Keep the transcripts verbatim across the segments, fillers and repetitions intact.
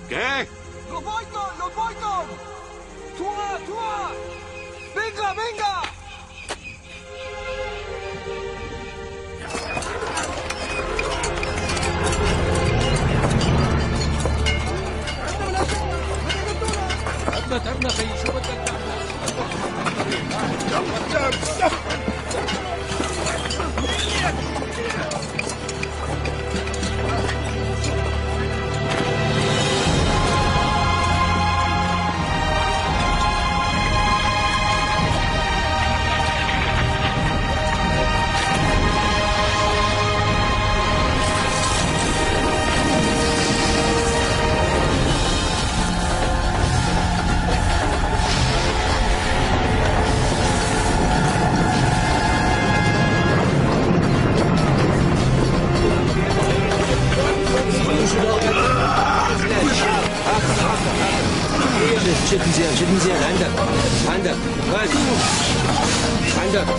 ¿Qué? ¡Los Boyton! ¡Los Boyton! ¡Tua! ¡Tua! ¡Venga, venga! 这地线，这地线，拦着，拦着，哎，拦着。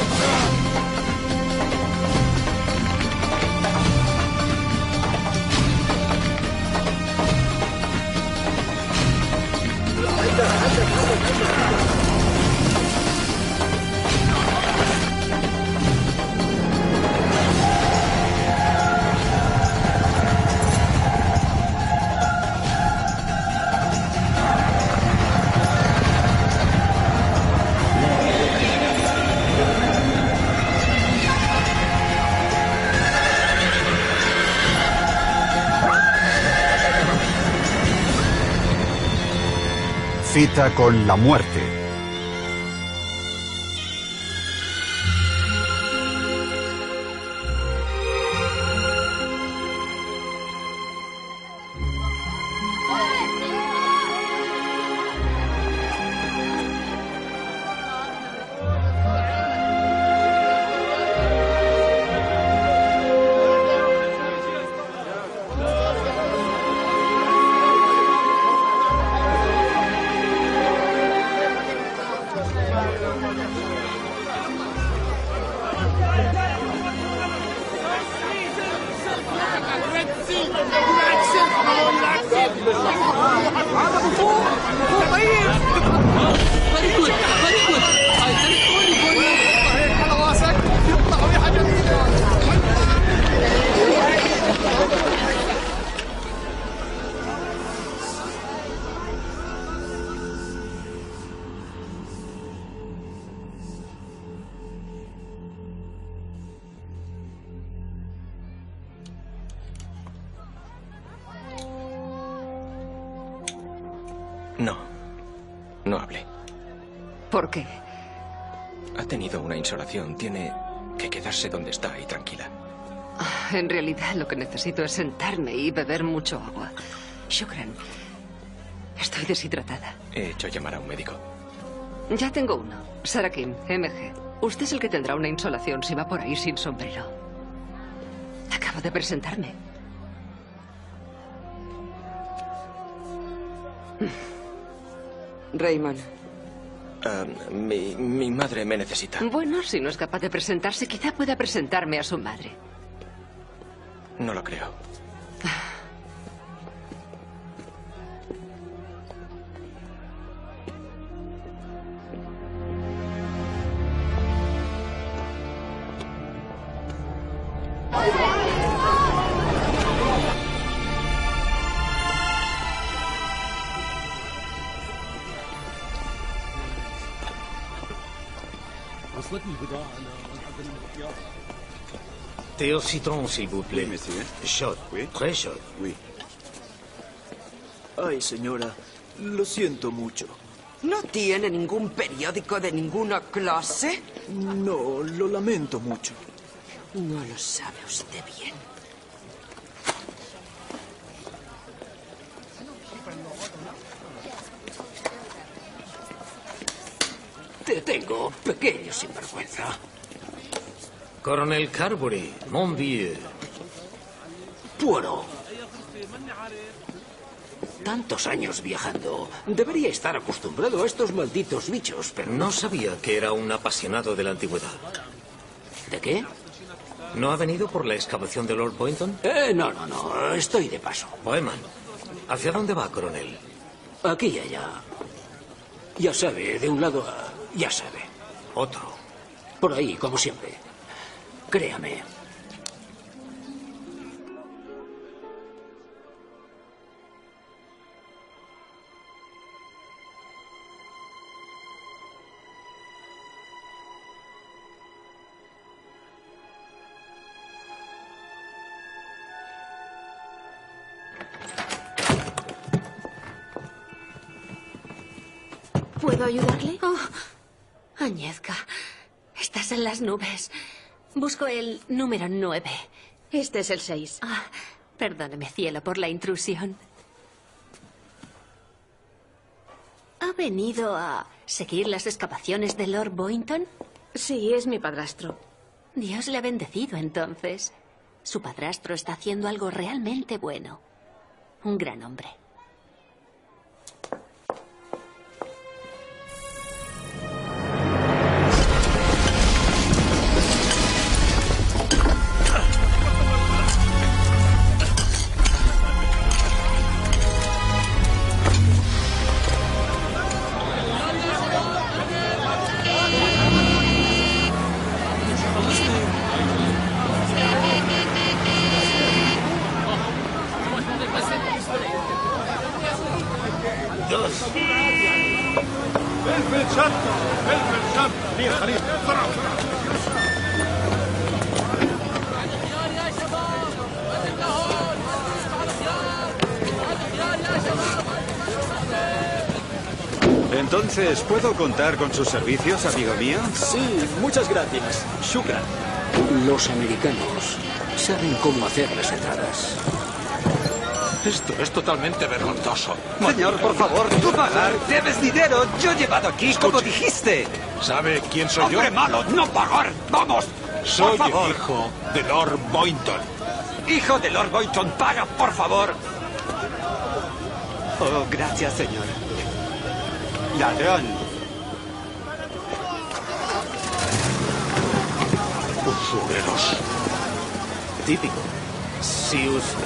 Cita con la muerte. No, no hable. ¿Por qué? Ha tenido una insolación. Tiene que quedarse donde está y tranquila. En realidad lo que necesito es sentarme y beber mucho agua. Shukran, estoy deshidratada. He hecho llamar a un médico. Ya tengo uno. Sarakin, M G. Usted es el que tendrá una insolación si va por ahí sin sombrero. Acabo de presentarme. Raymond. Uh, mi, mi madre me necesita. Bueno, si no es capaz de presentarse, quizá pueda presentarme a su madre. No lo creo. Thé au citron, s'il vous plaît. Oui, monsieur. Chaude. Oui. Très chaude. Oui. Ay, señora, lo siento mucho. ¿No tiene ningún periódico de ninguna clase? No, lo lamento mucho. No lo sabe usted bien. Te tengo, pequeño sinvergüenza. Coronel Carbury, mon vieux. Poirot. Tantos años viajando. Debería estar acostumbrado a estos malditos bichos, pero... No sabía que era un apasionado de la antigüedad. ¿De qué? ¿No ha venido por la excavación de Lord Boynton? Eh, no, no, no. Estoy de paso. Boeman, ¿Hacia dónde va, coronel? Aquí y allá. Ya sabe, de un lado a... ya sabe. Otro. Por ahí, como siempre. Créame. ¿Puedo ayudarle? Oh, Añezca, estás en las nubes. Busco el número nueve. Este es el seis. Ah, perdóneme, cielo, por la intrusión. ¿Ha venido a seguir las excavaciones de Lord Boynton? Sí, es mi padrastro. Dios le ha bendecido, entonces. Su padrastro está haciendo algo realmente bueno. Un gran hombre. Entonces, ¿puedo contar con sus servicios, amigo mío? Sí, muchas gracias. Shukran. Los americanos saben cómo hacer las entradas. Esto es totalmente vergonzoso. Señor, por favor, tú pagar. Debes dinero. Yo he llevado aquí, como Escuche. dijiste. ¿Sabe quién soy yo? ¡Hombre malo! ¡No pagar! ¡Vamos! Soy por favor. el hijo de Lord Boynton. Hijo de Lord Boynton, paga, por favor. Oh, gracias, señor. Ladrón. Usureros. Típico. Si usted...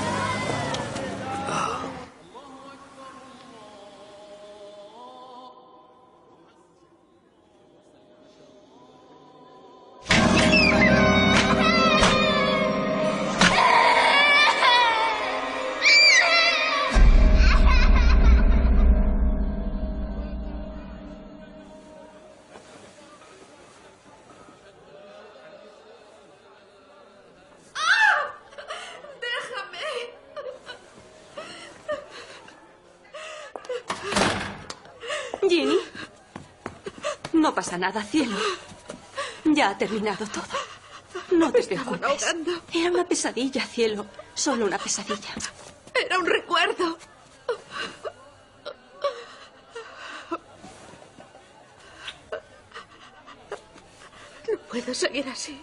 Ginny, no pasa nada, cielo. Ya ha terminado todo. No te preocupes. Era una pesadilla, cielo. Solo una pesadilla. Era un recuerdo. No puedo seguir así.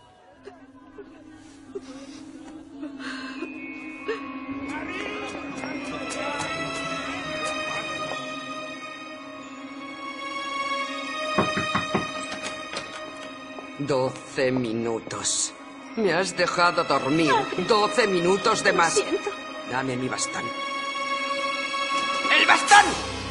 Doce minutos. Me has dejado dormir. Doce minutos de más. Lo siento. Dame mi bastón. ¡El bastón!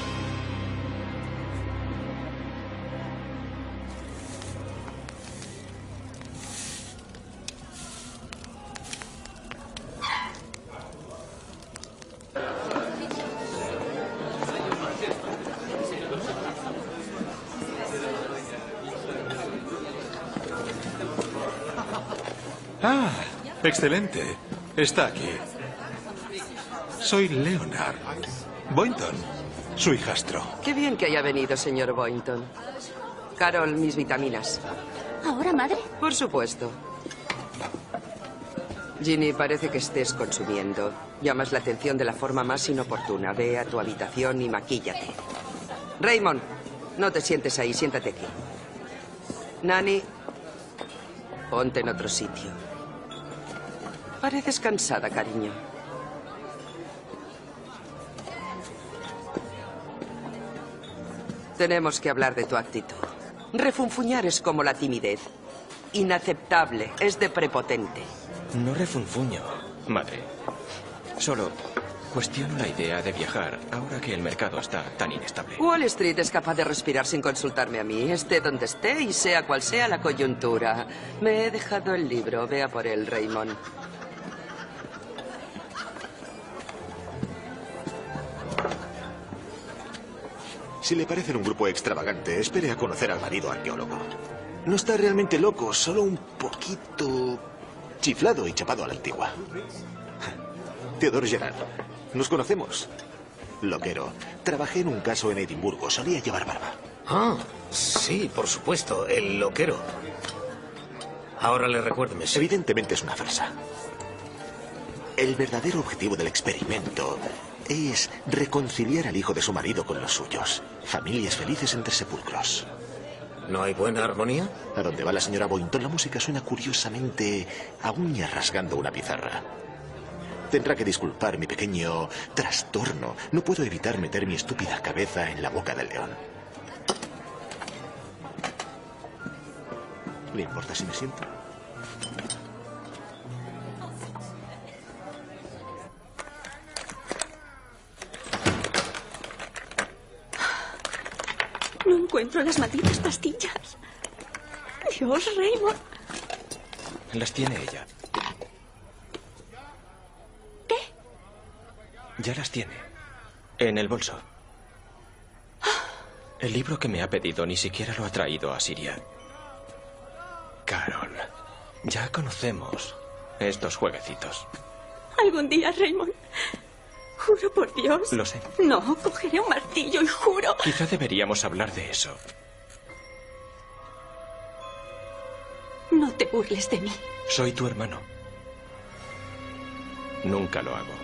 Ah, excelente. Está aquí. Soy Leonard Boynton, su hijastro. Qué bien que haya venido, señor Boynton. Carol, mis vitaminas. ¿Ahora, madre? Por supuesto. Ginny, parece que estés consumiendo. Llamas la atención de la forma más inoportuna. Ve a tu habitación y maquíllate. Raymond, no te sientes ahí, siéntate aquí. Nani, ponte en otro sitio. Pareces cansada, cariño. Tenemos que hablar de tu actitud. Refunfuñar es como la timidez. Inaceptable, es de prepotente. No refunfuño, madre. Solo Cuestiono la idea de viajar ahora que el mercado está tan inestable. Wall Street es capaz de respirar sin consultarme a mí, esté donde esté y sea cual sea la coyuntura. Me he dejado el libro. Vea por él, Raymond. Si le parecen un grupo extravagante, espere a conocer al marido arqueólogo. No está realmente loco, solo un poquito chiflado y chapado a la antigua. Theodore Gerard. Nos conocemos. Loquero. Trabajé en un caso en Edimburgo. Solía llevar barba. Ah, sí, por supuesto. El loquero. Ahora le recuerdo. Evidentemente es una farsa. El verdadero objetivo del experimento es reconciliar al hijo de su marido con los suyos. Familias felices entre sepulcros. ¿No hay buena armonía? A donde va la señora Boynton, la música suena curiosamente a uñas rasgando una pizarra. Tendrá que disculpar mi pequeño trastorno. No puedo evitar meter mi estúpida cabeza en la boca del león. ¿Le importa si me siento? No encuentro las malditas pastillas. Dios, Raymond. Las tiene ella. ¿Qué? Ya las tiene. En el bolso. El libro que me ha pedido ni siquiera lo ha traído a Siria. Carol, ya conocemos estos jueguecitos. Algún día, Raymond. Juro por Dios. Lo sé. No, cogeré un martillo y juro. Quizá deberíamos hablar de eso. No te burles de mí. Soy tu hermano. Nunca lo hago.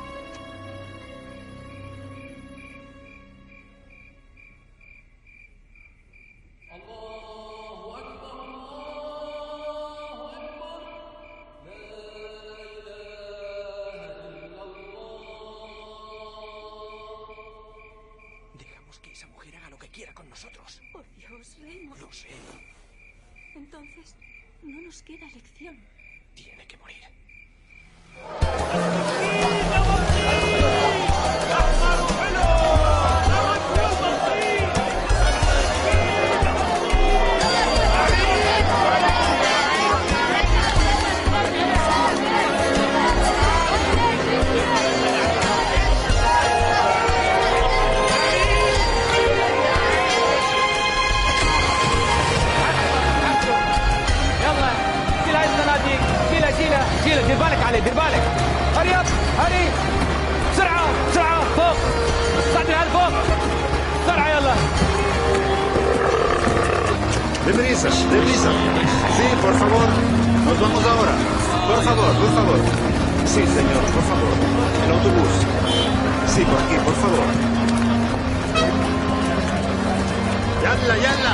Por Dios, Raymond. Lo sé. Entonces, no nos queda elección. Tiene que morir. شيله دير بالك عليه دير بالك هري اب هري بسرعه بسرعه فوق صعد الهال فوق بسرعه يلا Deprisa, deprisa. Sí, por favor. Nos vamos ahora. Por favor, por favor. Sí, señor, por favor. El autobús. Sí, por aquí, por favor. Yalla, yalla.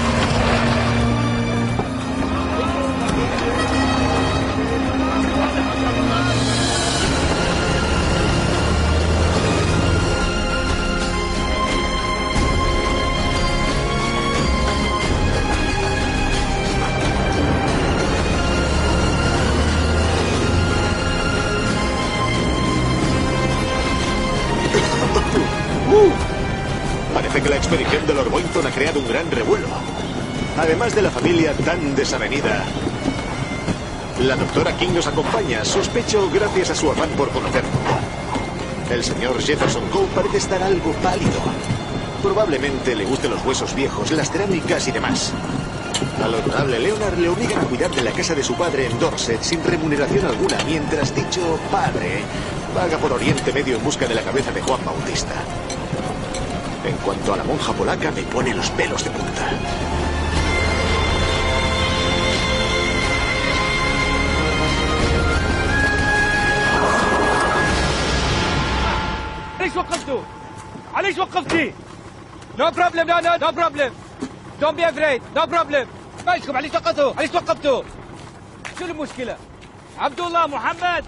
Parece que la expedición de Lord Boynton ha creado un gran revuelo. Además de la familia tan desavenida, la doctora King nos acompaña, sospecho gracias a su afán por conocerlo. El señor Jefferson Coe parece estar algo pálido. Probablemente le gusten los huesos viejos, las cerámicas y demás. Al honorable Leonard le obligan a cuidar de la casa de su padre en Dorset sin remuneración alguna, mientras dicho padre vaga por Oriente Medio en busca de la cabeza de Juan Bautista. En cuanto a la monja polaca, me pone los pelos de punta. ليش وقفتوا؟ علاش وقفتي؟ No problem, no, no, no problem. Don't be afraid, no problem. مالكم علاش وقفتوا؟ علاش وقفتوا؟ شو المشكلة؟ عبد الله محمد.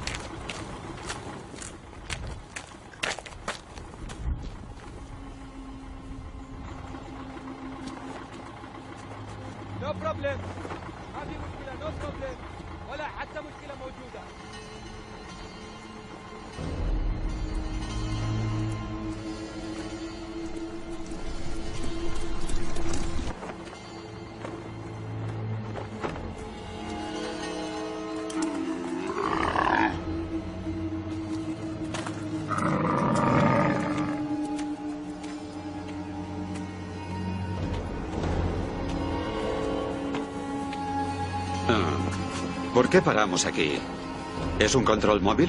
No problem. ما في مشكلة, no problem. ولا حتى مشكلة موجودة. Ah, ¿por qué paramos aquí? ¿Es un control móvil?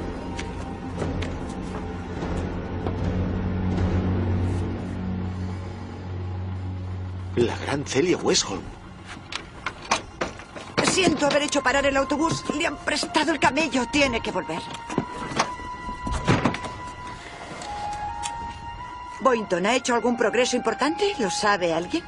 La gran Celia Westholm. Siento haber hecho parar el autobús. Le han prestado el camello. Tiene que volver. Boynton, ¿ha hecho algún progreso importante? ¿Lo sabe alguien?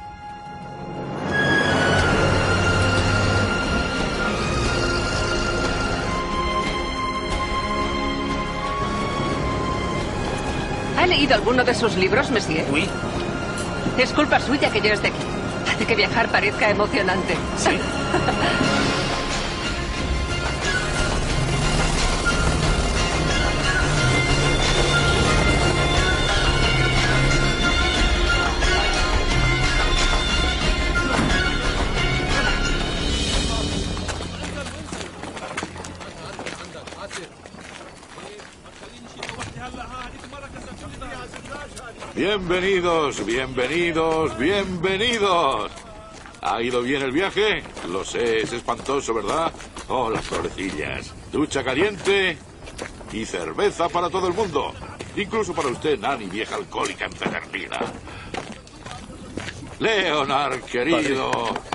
¿Ha leído alguno de sus libros, monsieur? Oui. Es culpa suya que yo esté aquí. Hace que viajar parezca emocionante. Sí. Bienvenidos, bienvenidos, bienvenidos. ¿Ha ido bien el viaje? Lo sé, es espantoso, ¿verdad? Oh, las florecillas. Ducha caliente y cerveza para todo el mundo. Incluso para usted, Nani, vieja alcohólica empedernida. Leonard, querido.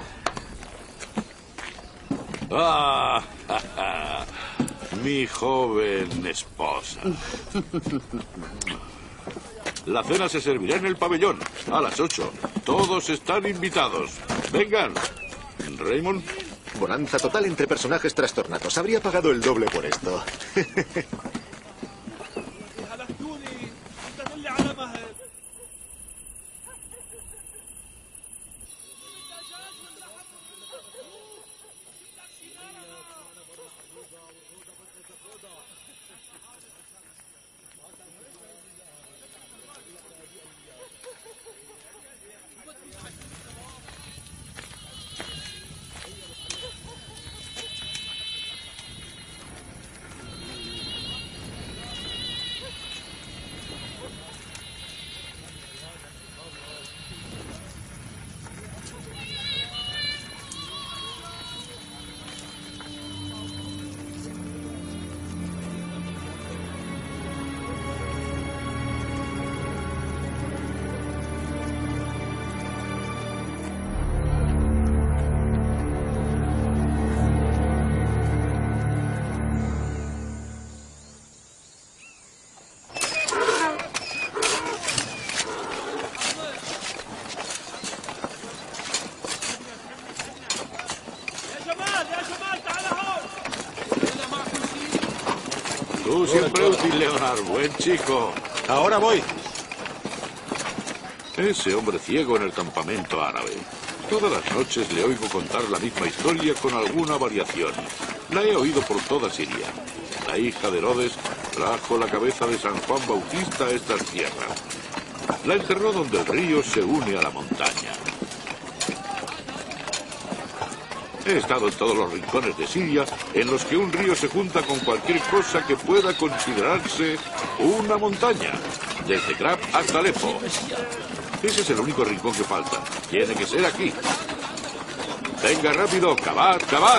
Ah, ja, ja. Mi joven esposa. La cena se servirá en el pabellón a las ocho. Todos están invitados. Vengan. Raymond. Bonanza total entre personajes trastornados. Habría pagado el doble por esto. Tú siempre útil, Leonard. Buen chico. Ahora voy. Ese hombre ciego en el campamento árabe. Todas las noches le oigo contar la misma historia con alguna variación. La he oído por toda Siria. La hija de Herodes trajo la cabeza de San Juan Bautista a estas tierras. La enterró donde el río se une a la montaña. He estado en todos los rincones de Siria en los que un río se junta con cualquier cosa que pueda considerarse una montaña. Desde Grab hasta Alepo. Ese es el único rincón que falta. Tiene que ser aquí. Venga rápido, cavar, cavar.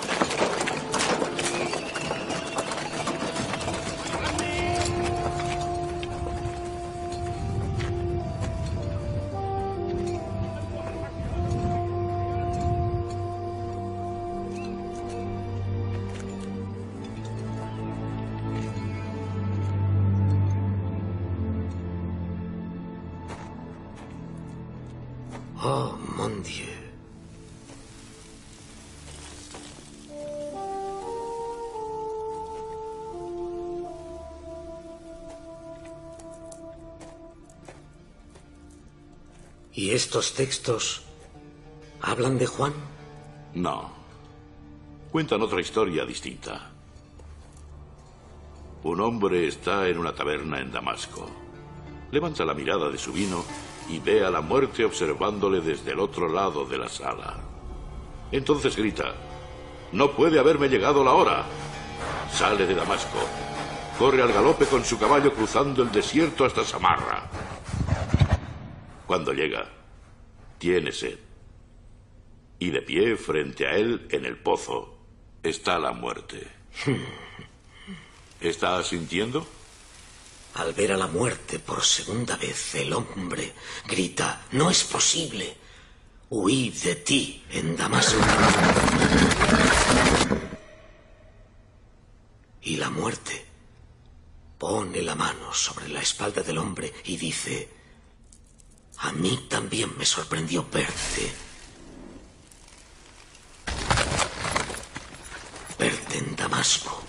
Oh, mon Dieu. ¿Y estos textos hablan de Juan? No. Cuentan otra historia distinta. Un hombre está en una taberna en Damasco. Levanta la mirada de su vino y ve a la muerte observándole desde el otro lado de la sala. Entonces grita: «No puede haberme llegado la hora». Sale de Damasco, corre al galope con su caballo cruzando el desierto hasta Samarra. Cuando llega, tiene sed. Y de pie frente a él, en el pozo, está la muerte. ¿Está sintiendo? Al ver a la muerte por segunda vez, el hombre grita: no es posible. Huí de ti en Damasco. Y la muerte pone la mano sobre la espalda del hombre y dice: a mí también me sorprendió verte. Verte en Damasco.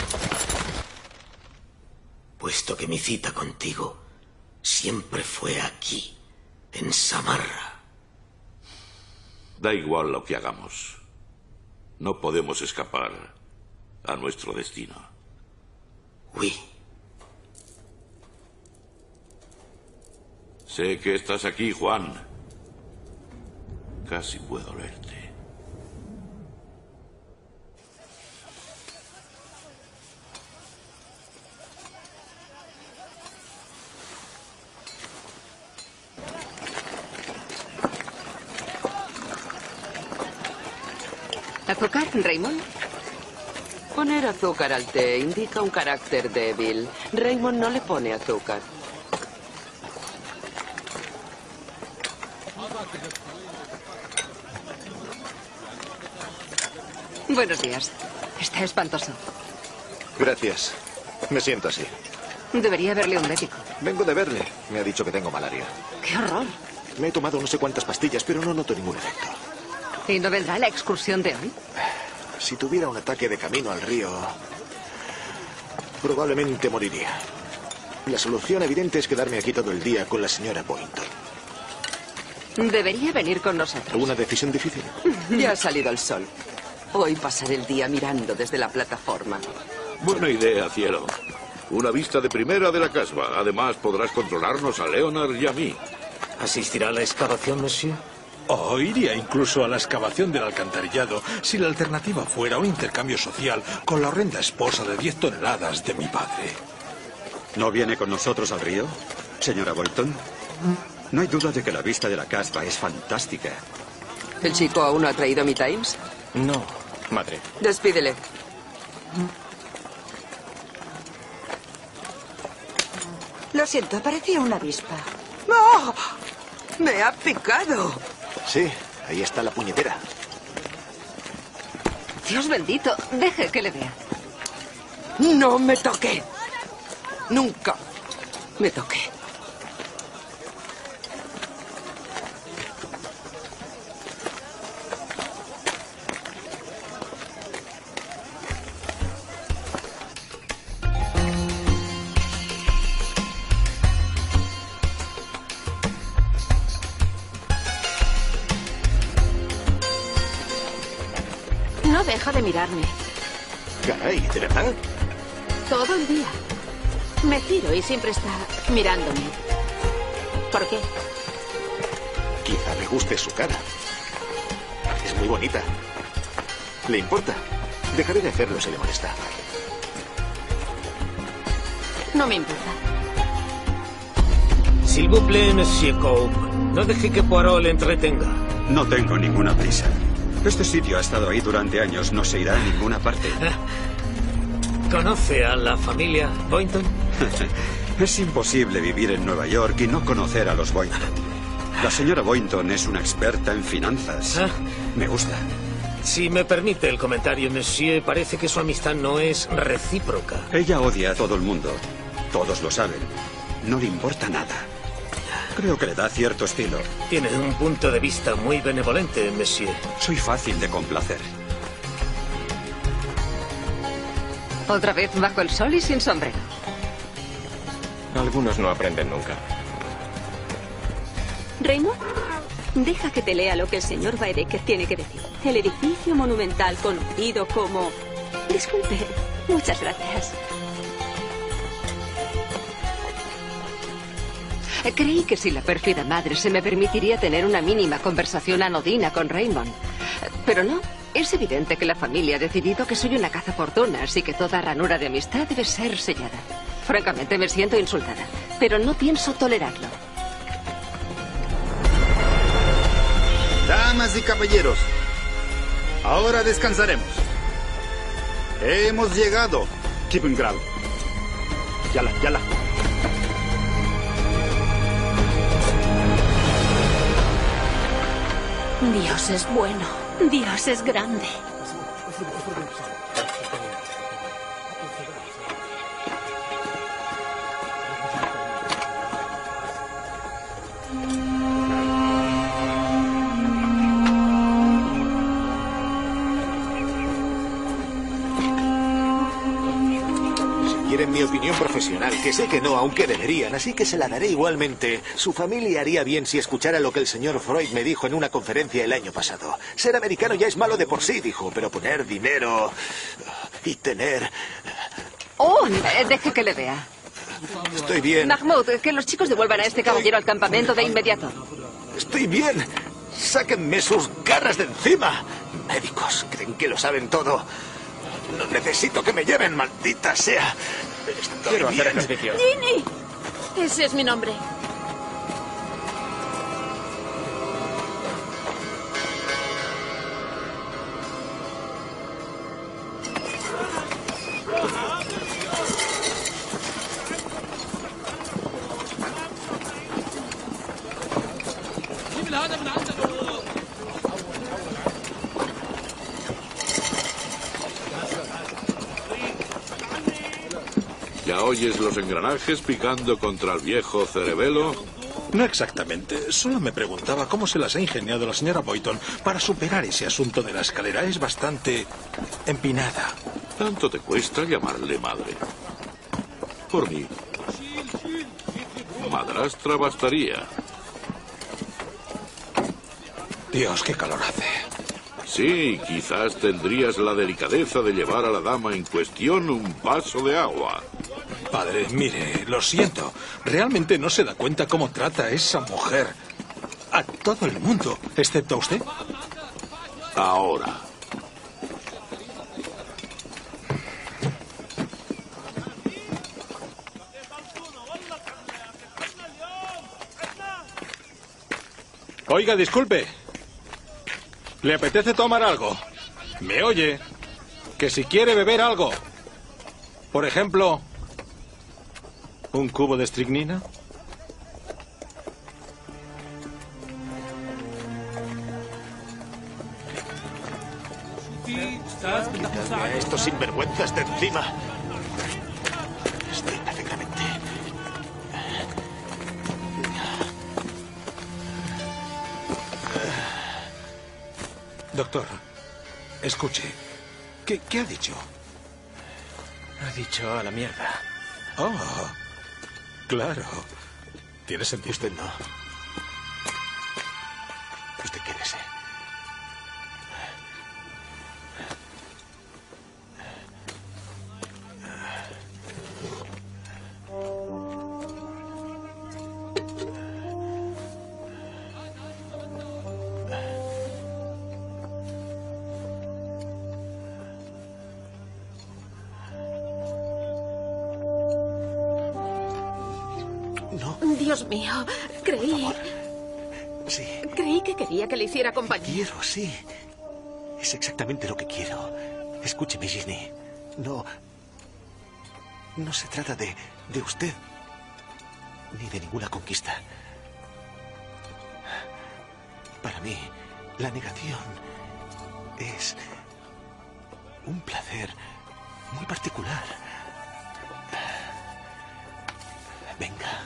Puesto que mi cita contigo siempre fue aquí, en Samarra. Da igual lo que hagamos. No podemos escapar a nuestro destino. Oui. Sé que estás aquí, Juan. Casi puedo verte. ¿Azúcar, Raymond? Poner azúcar al té indica un carácter débil. Raymond no le pone azúcar. Buenos días. Está espantoso. Gracias. Me siento así. Debería verle a un médico. Vengo de verle. Me ha dicho que tengo malaria. ¡Qué horror! Me he tomado no sé cuántas pastillas, pero no noto ningún efecto. ¿Y no vendrá la excursión de hoy? Si tuviera un ataque de camino al río, probablemente moriría. La solución evidente es quedarme aquí todo el día con la señora Boynton. Debería venir con nosotros. ¿Una decisión difícil? Ya ha salido el sol. Hoy pasaré el día mirando desde la plataforma. Buena idea, cielo. Una vista de primera de la casba. Además, podrás controlarnos a Leonard y a mí. ¿Asistirá a la excavación, monsieur? O iría incluso a la excavación del alcantarillado si la alternativa fuera un intercambio social con la horrenda esposa de diez toneladas de mi padre. ¿No viene con nosotros al río, señora Boynton? No hay duda de que la vista de la casba es fantástica. ¿El chico aún no ha traído mi Times? No, madre. Despídele. Lo siento, parecía una avispa. ¡Oh! ¡Me ha picado! Sí, ahí está la puñetera. Dios bendito, deje que le vea. ¡No me toque! Nunca me toque. No deja de mirarme. Caray, ¿de verdad? Todo el día. Me giro y siempre está mirándome. ¿Por qué? Quizá le guste su cara. Es muy bonita. ¿Le importa? Dejaré de hacerlo si le molesta. No me importa. S'il vous plaît, monsieur Cope. No deje que Poirot le entretenga. No tengo ninguna prisa. Este sitio ha estado ahí durante años. No se irá a ninguna parte. ¿Conoce a la familia Boynton? Es imposible vivir en Nueva York y no conocer a los Boynton. La señora Boynton es una experta en finanzas. ¿Ah? Me gusta. Si me permite el comentario, monsieur, parece que su amistad no es recíproca. Ella odia a todo el mundo. Todos lo saben. No le importa nada. Creo que le da cierto estilo. Tiene un punto de vista muy benevolente, monsieur. Soy fácil de complacer. Otra vez bajo el sol y sin sombrero. Algunos no aprenden nunca. Raymond, deja que te lea lo que el señor Baedeker tiene que decir. El edificio monumental conocido como... Disculpe, muchas gracias. Creí que si la pérfida madre se me permitiría tener una mínima conversación anodina con Raymond, Pero no, es evidente que la familia ha decidido que soy una cazafortunas y que toda ranura de amistad debe ser sellada. Francamente, me siento insultada, pero no pienso tolerarlo. Damas y caballeros, ahora descansaremos. Hemos llegado. Keep him grab. Yala, yala. Dios es bueno. Dios es grande. Quieren mi opinión profesional, que sé que no, aunque deberían, así que se la daré igualmente. Su familia haría bien si escuchara lo que el señor Freud me dijo en una conferencia el año pasado. Ser americano ya es malo de por sí, dijo, pero poner dinero y tener... Oh, eh, deje que le vea. Estoy bien. Mahmoud, que los chicos devuelvan a este caballero al campamento de inmediato. Estoy bien. Sáquenme sus garras de encima. Médicos, creen que lo saben todo. No necesito que me lleven, maldita sea. Estoy Quiero bien. hacer ejercicio. ¡Ginny! Ese es mi nombre. ¿Ya oyes los engranajes picando contra el viejo cerebelo? No exactamente. Solo me preguntaba cómo se las ha ingeniado la señora Boynton para superar ese asunto de la escalera. Es bastante empinada. Tanto te cuesta llamarle madre. Por mí, madrastra bastaría. Dios, qué calor hace. Sí, quizás tendrías la delicadeza de llevar a la dama en cuestión un vaso de agua. Padre, mire, lo siento. Realmente no se da cuenta cómo trata a esa mujer. A todo el mundo, excepto a usted. Ahora. Oiga, disculpe. ¿Le apetece tomar algo? ¿Me oye? Que si quiere beber algo. Por ejemplo, ¿un cubo de estricnina? Quítame a estos sinvergüenzas de encima. Estoy perfectamente. Doctor, escuche. ¿Qué, qué ha dicho? Ha dicho a la mierda. Oh, claro. Tiene sentido. Usted no. Usted quiere ser. Dios mío, creí... Sí. Creí que quería que le hiciera compañía. Quiero, sí. Es exactamente lo que quiero. Escúcheme, Ginny. No... No se trata de... de usted. Ni de ninguna conquista. Para mí, la negación es un placer muy particular. Venga.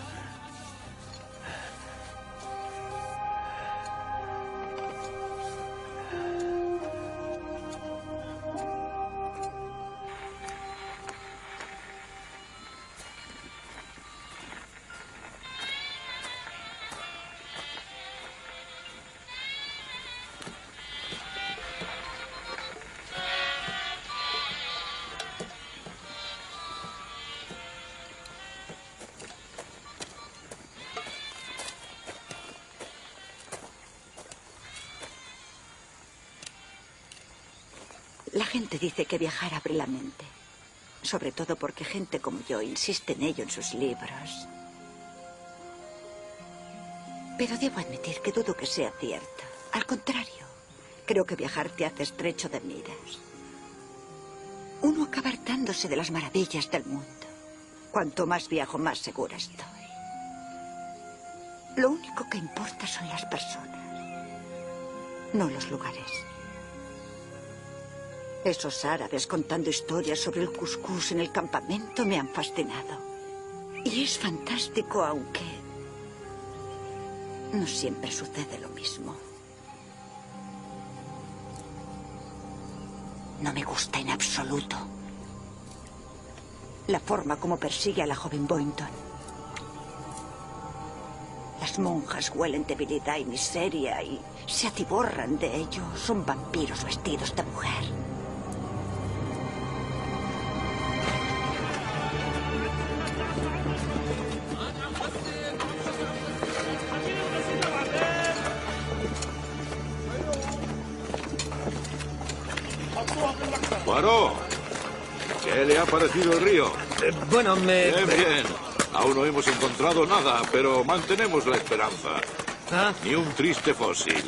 gente dice que viajar abre la mente. Sobre todo porque gente como yo insiste en ello en sus libros. Pero debo admitir que dudo que sea cierto. Al contrario, creo que viajar te hace estrecho de miras. Uno acaba hartándose de las maravillas del mundo. Cuanto más viajo, más segura estoy. Lo único que importa son las personas, no los lugares. Esos árabes contando historias sobre el cuscús en el campamento me han fascinado. Y es fantástico, aunque no siempre sucede lo mismo. No me gusta en absoluto la forma como persigue a la joven Boynton. Las monjas huelen debilidad y miseria y se atiborran de ello. Son vampiros vestidos de mujer. Poirot, ¿qué le ha parecido el río? Eh, bueno, me... Bien, bien. Aún no hemos encontrado nada, pero mantenemos la esperanza. ¿Ah? Ni un triste fósil.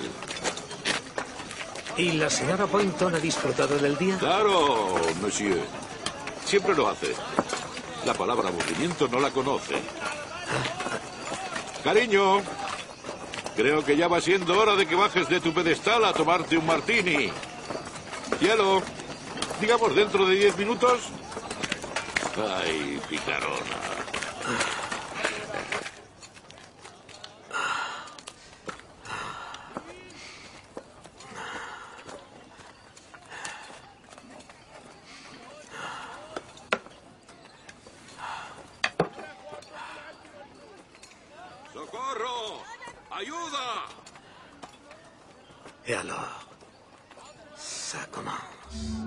¿Y la señora Boynton ha disfrutado del día? Claro, monsieur. Siempre lo hace. La palabra aburrimiento no la conoce. Cariño, creo que ya va siendo hora de que bajes de tu pedestal a tomarte un martini. Cielo, digamos dentro de diez minutos. Ay, picarona. ¡Socorro! ¡Ayuda! Et alors, ça commence.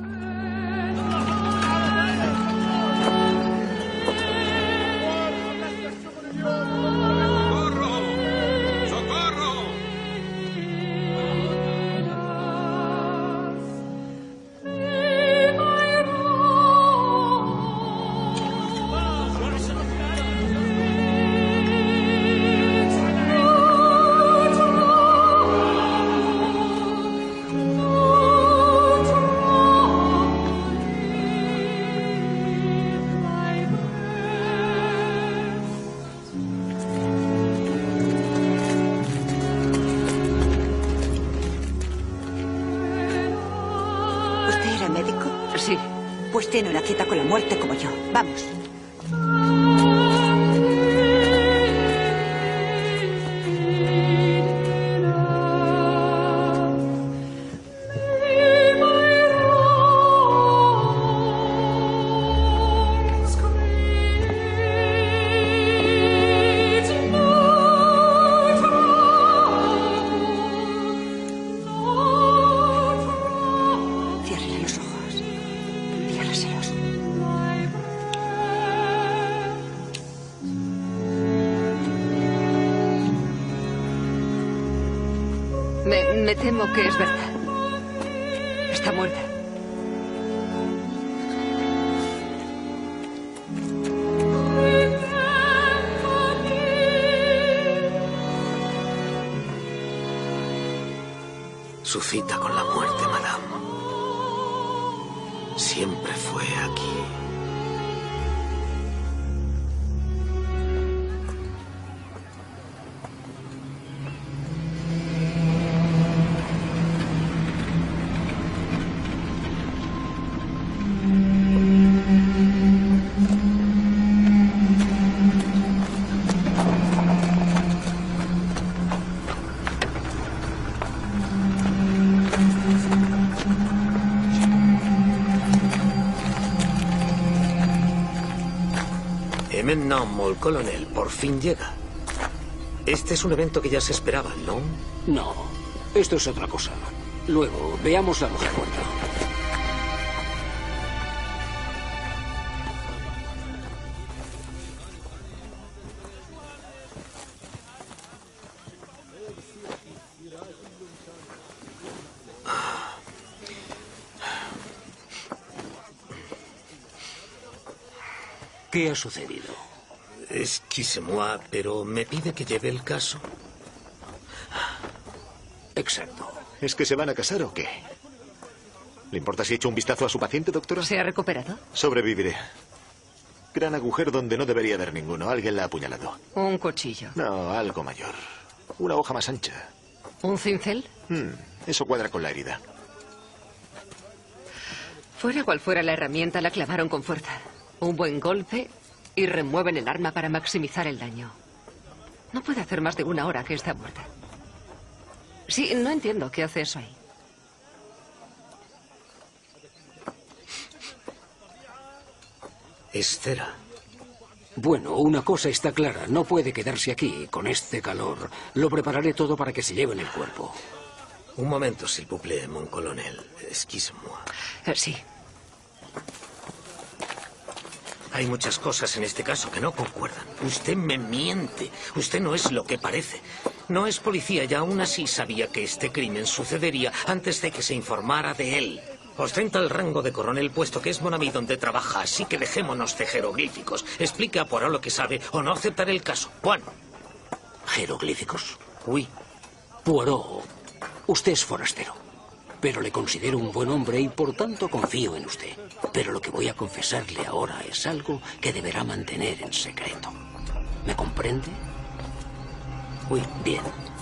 Pues tiene una cita con la muerte como yo. Vamos. Me, me temo que es verdad. Está muerta. Su cita con la muerte, madame. Siempre fue aquí. Et maintenant, mon colonel, por fin llega. Este es un evento que ya se esperaba, ¿no? No, esto es otra cosa. Luego, veamos la mujer muerta. ¿Qué ha sucedido? Excusez-moi, pero me pide que lleve el caso. Exacto. ¿Es que se van a casar o qué? ¿Le importa si echo un vistazo a su paciente, doctora? ¿Se ha recuperado? Sobreviviré. Gran agujero donde no debería haber ninguno. Alguien la ha apuñalado. Un cuchillo. No, algo mayor. Una hoja más ancha. ¿Un cincel? Hmm, eso cuadra con la herida. Fuera cual fuera la herramienta, la clavaron con fuerza. Un buen golpe y remueven el arma para maximizar el daño. No puede hacer más de una hora que está muerta. Sí, no entiendo qué hace eso ahí. Es cera. Bueno, una cosa está clara. No puede quedarse aquí con este calor. Lo prepararé todo para que se lleve en el cuerpo. Un momento, s'il vous plaît, mon colonel. Excuse-moi. Eh, sí. Hay muchas cosas en este caso que no concuerdan. Usted me miente. Usted no es lo que parece. No es policía y aún así sabía que este crimen sucedería antes de que se informara de él. Ostenta el rango de coronel puesto que es Monami donde trabaja, así que dejémonos de jeroglíficos. Explique a Poirot lo que sabe o no aceptaré el caso. Juan. ¿Jeroglíficos? Oui. Poirot, usted es forastero, pero le considero un buen hombre y por tanto confío en usted. Pero lo que voy a confesarle ahora es algo que deberá mantener en secreto. ¿Me comprende? Oui, bien.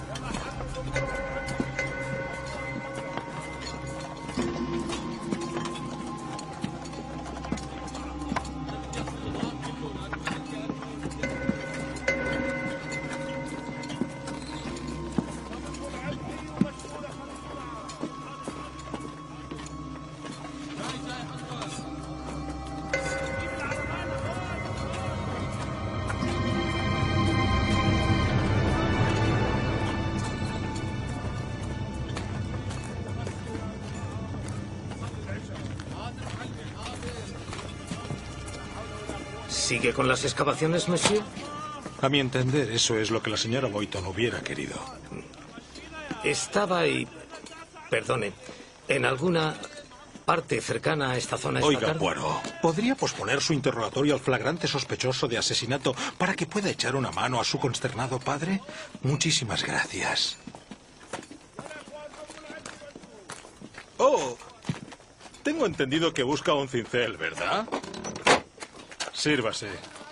¿Sigue con las excavaciones, monsieur? A mi entender, eso es lo que la señora Boynton hubiera querido. Estaba ahí, perdone, en alguna parte cercana a esta zona esta Oiga, tarde? Poirot, ¿podría posponer su interrogatorio al flagrante sospechoso de asesinato para que pueda echar una mano a su consternado padre? Muchísimas gracias. Oh, tengo entendido que busca un cincel, ¿verdad? Sírvase.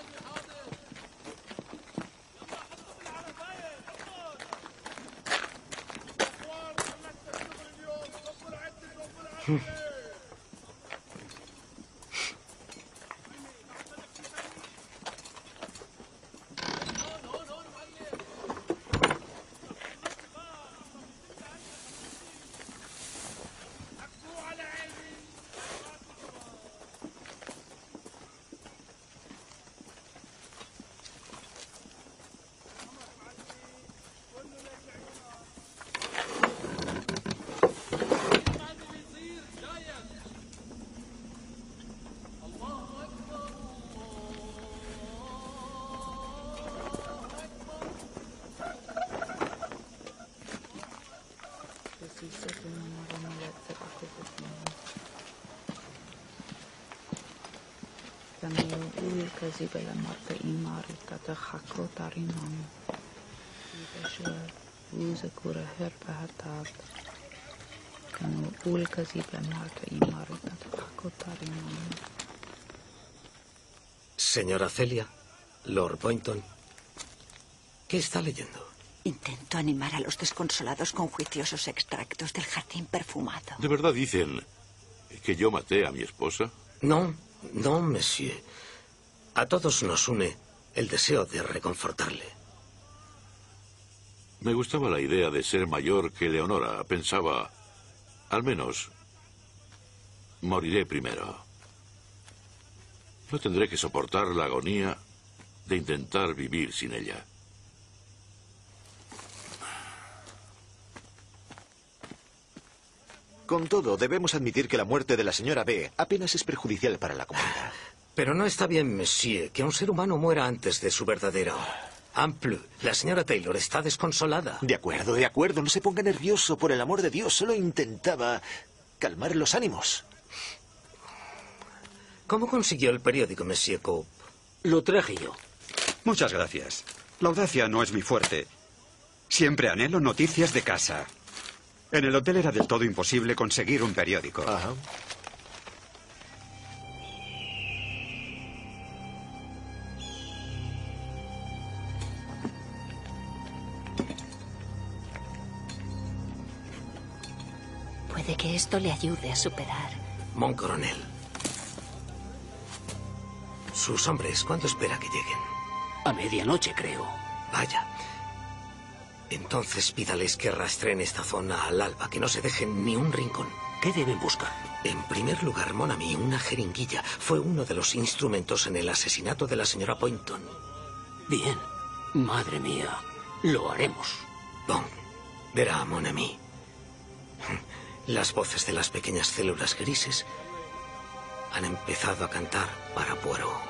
Señora Celia, Lord Boynton, ¿qué está leyendo? Intento animar a los desconsolados con juiciosos extractos del jardín perfumado. ¿De verdad dicen que yo maté a mi esposa? No, no, monsieur. A todos nos une el deseo de reconfortarle. Me gustaba la idea de ser mayor que Leonora. Pensaba, al menos, moriré primero. No tendré que soportar la agonía de intentar vivir sin ella. Con todo, debemos admitir que la muerte de la señora B apenas es perjudicial para la comunidad. Pero no está bien, monsieur, que un ser humano muera antes de su verdadero. En plus, la señora Taylor está desconsolada. De acuerdo, de acuerdo. No se ponga nervioso, por el amor de Dios. Solo intentaba calmar los ánimos. ¿Cómo consiguió el periódico, monsieur Cope? Lo traje yo. Muchas gracias. La audacia no es mi fuerte. Siempre anhelo noticias de casa. En el hotel era del todo imposible conseguir un periódico. Ajá. Puede que esto le ayude a superar. Mon coronel. Sus hombres, ¿cuándo espera que lleguen? A medianoche, creo. Vaya. Entonces pídales que rastreen esta zona al alba, que no se dejen ni un rincón. ¿Qué deben buscar? En primer lugar, Mon Ami, una jeringuilla. Fue uno de los instrumentos en el asesinato de la señora Boynton. Bien. Madre mía. Lo haremos. Bon, verá, Mon Ami. Las voces de las pequeñas células grises han empezado a cantar para Poirot.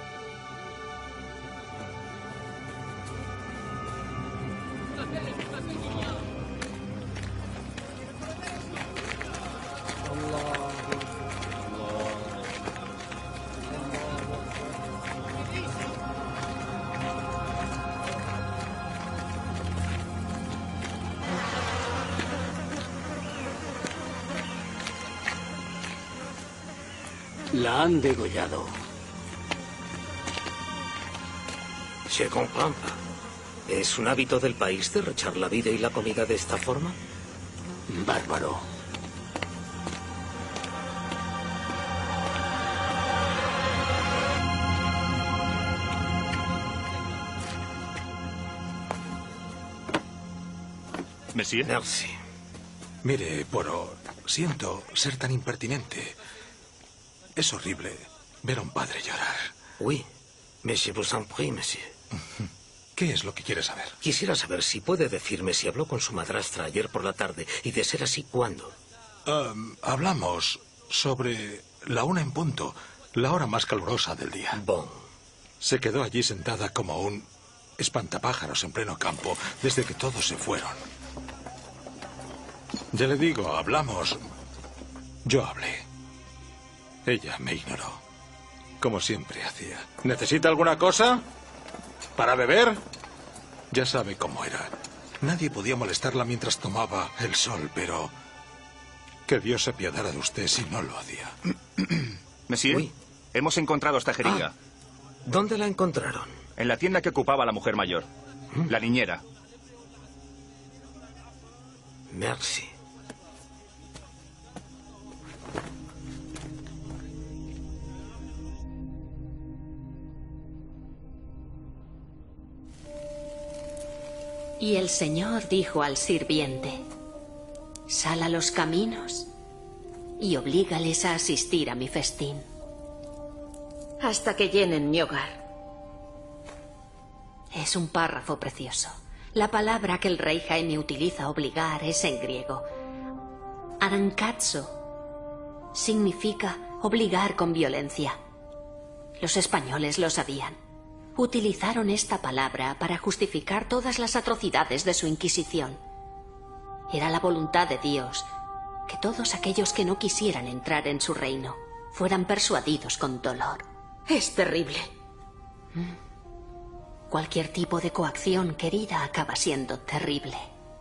La han degollado. Je comprends pas. ¿Es un hábito del país derrochar la vida y la comida de esta forma? Bárbaro. Monsieur. Merci. Mire, Poirot, siento ser tan impertinente. Es horrible ver a un padre llorar. Oui, mais je vous en prie, monsieur. ¿Qué es lo que quiere saber? Quisiera saber si puede decirme si habló con su madrastra ayer por la tarde y, de ser así, ¿cuándo? Um, hablamos sobre la una en punto, la hora más calurosa del día. Bon. Se quedó allí sentada como un espantapájaros en pleno campo desde que todos se fueron. Ya le digo, hablamos. Yo hablé. Ella me ignoró, como siempre hacía. ¿Necesita alguna cosa? ¿Para beber? Ya sabe cómo era. Nadie podía molestarla mientras tomaba el sol, pero que Dios se apiadara de usted si no lo hacía. Monsieur, oui. Hemos encontrado esta jeringa. Ah, ¿dónde la encontraron? En la tienda que ocupaba la mujer mayor. ¿Mm? La niñera. Merci. Y el Señor dijo al sirviente: sal a los caminos y oblígales a asistir a mi festín. Hasta que llenen mi hogar. Es un párrafo precioso. La palabra que el rey Jaime utiliza, obligar, es en griego. Arancazzo significa obligar con violencia. Los españoles lo sabían. Utilizaron esta palabra para justificar todas las atrocidades de su Inquisición. Era la voluntad de Dios que todos aquellos que no quisieran entrar en su reino fueran persuadidos con dolor. Es terrible. Cualquier tipo de coacción querida acaba siendo terrible.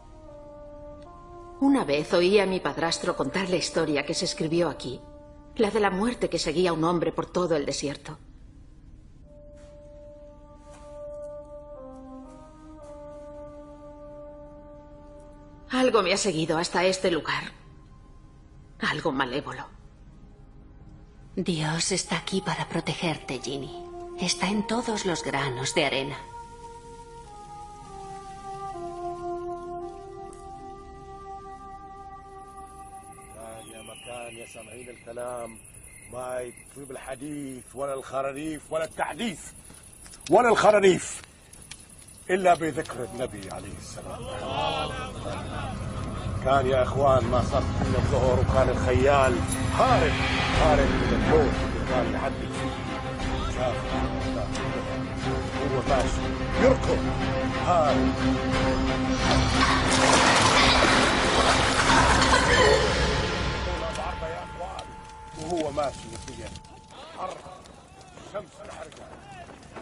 Una vez oí a mi padrastro contar la historia que se escribió aquí, la de la muerte que seguía a un hombre por todo el desierto. Algo me ha seguido hasta este lugar. Algo malévolo. Dios está aquí para protegerte, Ginny. Está en todos los granos de arena. إلا بذكر النبي عليه السلام. كان يا إخوان ما صار من الظهر وكان الخيال هارب هارب من الموت اللي كان يعدي فيه. شاف هو ماشي يركض هارب. بعرضه يا إخوان وهو ماشي يتجه حر الشمس الحرقة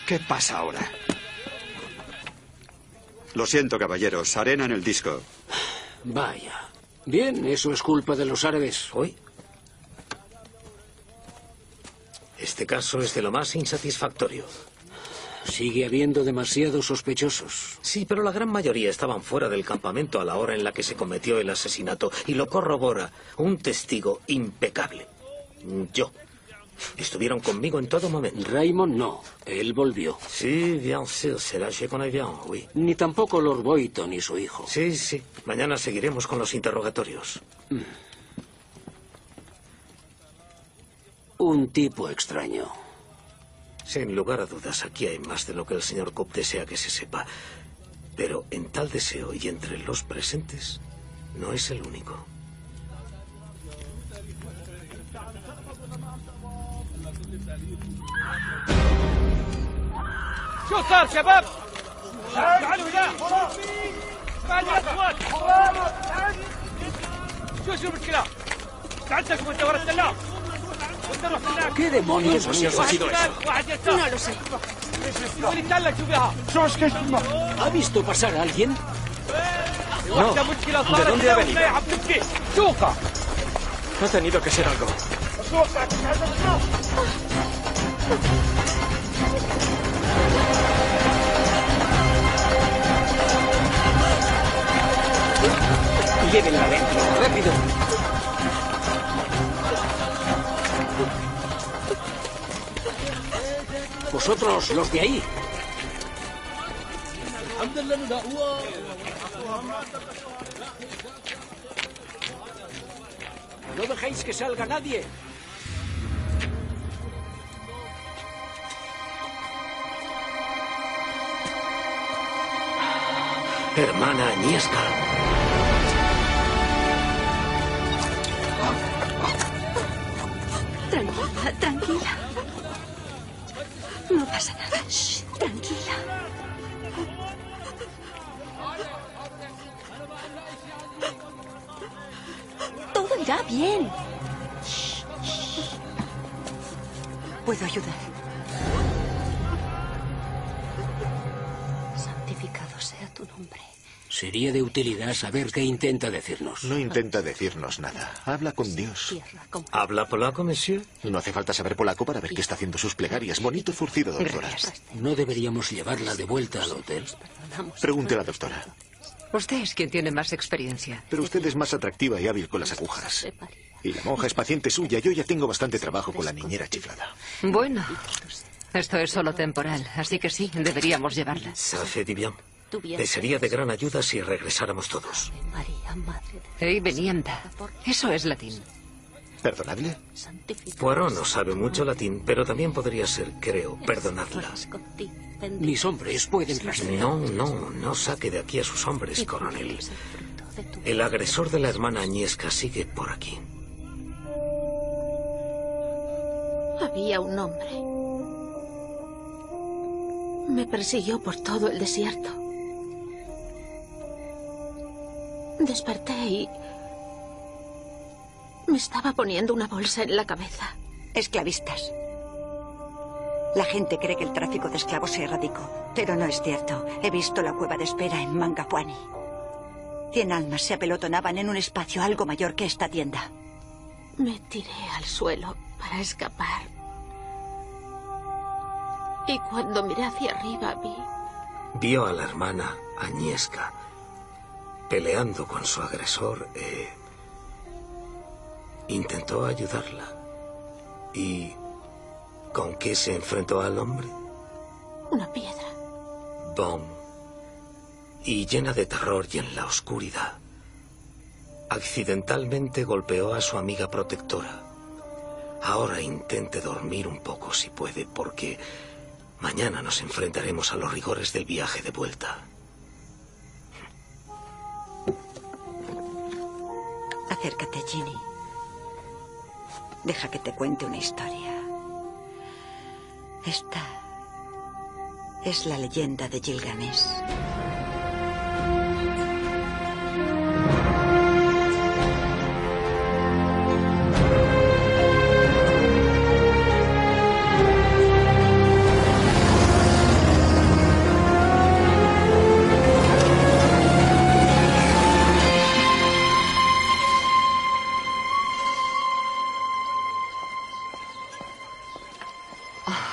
¿Qué pasa ahora? Lo siento, caballeros. Arena en el disco. Vaya. Bien, eso es culpa de los árabes. Hoy. Este caso es de lo más insatisfactorio. Sigue habiendo demasiados sospechosos. Sí, pero la gran mayoría estaban fuera del campamento a la hora en la que se cometió el asesinato. Y lo corrobora un testigo impecable. Yo. Estuvieron conmigo en todo momento. Raymond no. Él volvió. Sí, bien sûr. Será je connais bien, oui. Ni tampoco Lord Boyton ni su hijo. Sí, sí. Mañana seguiremos con los interrogatorios. Mm. Un tipo extraño. Sin lugar a dudas, aquí hay más de lo que el señor Cobb desea que se sepa. Pero en tal deseo y entre los presentes, no es el único. شو صار شباب؟ تعالوا هنا اسمعني يا اخوان شو شو المشكلة؟ ساعدتكم انت ورا السلام وانت رحت هناك ¿Qué demonios ha sido eso? واحد يسار No lo sé. واللي يتسلق شو بها؟ شو مشكلة؟ ¿Ha visto pasar a alguien? واحدة مشكلة صارت dónde ha venido? عم تبكي شوفها Ha tenido que ser algo. Llévenla adentro, rápido. Vosotros, los de ahí. No dejéis que salga nadie. Hermana Agnieszka. Tranquila, tranquila. No pasa nada. Shh, tranquila. Todo irá bien. Shh, shh. Puedo ayudar. Santificado sea tu nombre. Sería de utilidad saber qué intenta decirnos. No intenta decirnos nada. Habla con Dios. ¿Habla polaco, monsieur? No hace falta saber polaco para ver que está haciendo sus plegarias. Bonito zurcido, doctora. ¿No deberíamos llevarla de vuelta al hotel? Pregunte a la doctora. Usted es quien tiene más experiencia. Pero usted es más atractiva y hábil con las agujas. Y la monja es paciente suya. Yo ya tengo bastante trabajo con la niñera chiflada. Bueno, esto es solo temporal, así que sí, deberíamos llevarla. Ça fait du bien. Le sería de gran ayuda si regresáramos todos. Hey, venienda. Eso es latín. ¿Perdonadle? Poirot no sabe mucho latín, pero también podría ser, creo, perdonadla. Mis hombres pueden rastrear. No, no, no saque de aquí a sus hombres, coronel. El agresor de la hermana Agnieszka sigue por aquí. Había un hombre. Me persiguió por todo el desierto. Desperté y me estaba poniendo una bolsa en la cabeza. Esclavistas. La gente cree que el tráfico de esclavos se erradicó, pero no es cierto. He visto la cueva de espera en Mangapuani. Cien almas se apelotonaban en un espacio algo mayor que esta tienda. Me tiré al suelo para escapar. Y cuando miré hacia arriba vi... Vio a la hermana Agnieszka peleando con su agresor e intentó ayudarla. ¿Y con qué se enfrentó al hombre? Una piedra. Bom. Y llena de terror y en la oscuridad, accidentalmente golpeó a su amiga protectora. Ahora intente dormir un poco si puede, porque mañana nos enfrentaremos a los rigores del viaje de vuelta. Acércate, Ginny. Deja que te cuente una historia. Esta es la leyenda de Gilgamesh.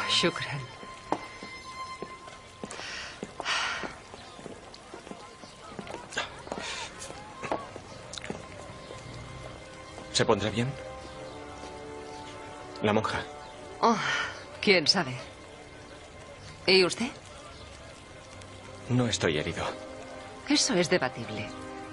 shukran. ¿Se pondrá bien? La monja. Oh, quién sabe. ¿Y usted? No estoy herido. Eso es debatible.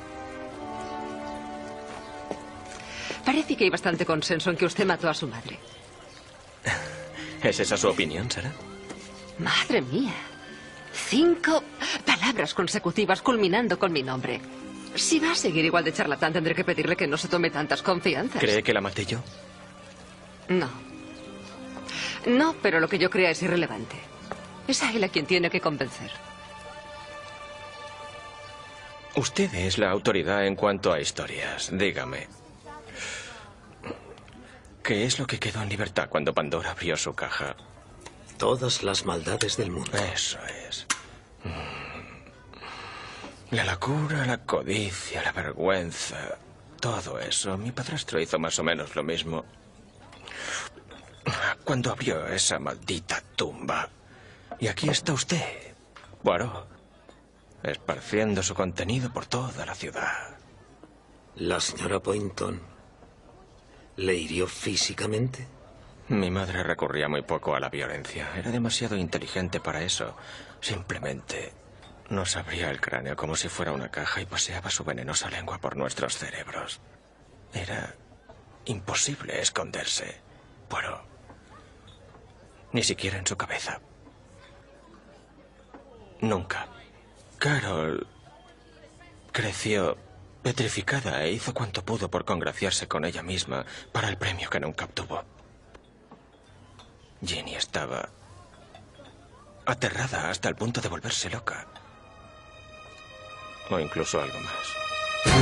Parece que hay bastante consenso en que usted mató a su madre. ¿Es esa su opinión, Sara? Madre mía. Cinco palabras consecutivas culminando con mi nombre. Si va a seguir igual de charlatán, tendré que pedirle que no se tome tantas confianzas. ¿Cree que la maté yo? No. No, pero lo que yo crea es irrelevante. Es a él a quien tiene que convencer. Usted es la autoridad en cuanto a historias. Dígame. ¿Qué es lo que quedó en libertad cuando Pandora abrió su caja? Todas las maldades del mundo. Eso es. La locura, la codicia, la vergüenza. Todo eso. Mi padrastro hizo más o menos lo mismo. Cuando abrió esa maldita tumba. Y aquí está usted, Poirot, esparciendo su contenido por toda la ciudad. ¿La señora Boynton le hirió físicamente? Mi madre recurría muy poco a la violencia. Era demasiado inteligente para eso. Simplemente nos abría el cráneo como si fuera una caja y paseaba su venenosa lengua por nuestros cerebros. Era imposible esconderse. Poirot. Ni siquiera en su cabeza. Nunca. Carol creció petrificada e hizo cuanto pudo por congraciarse con ella misma para el premio que nunca obtuvo. Ginny estaba aterrada hasta el punto de volverse loca. O incluso algo más.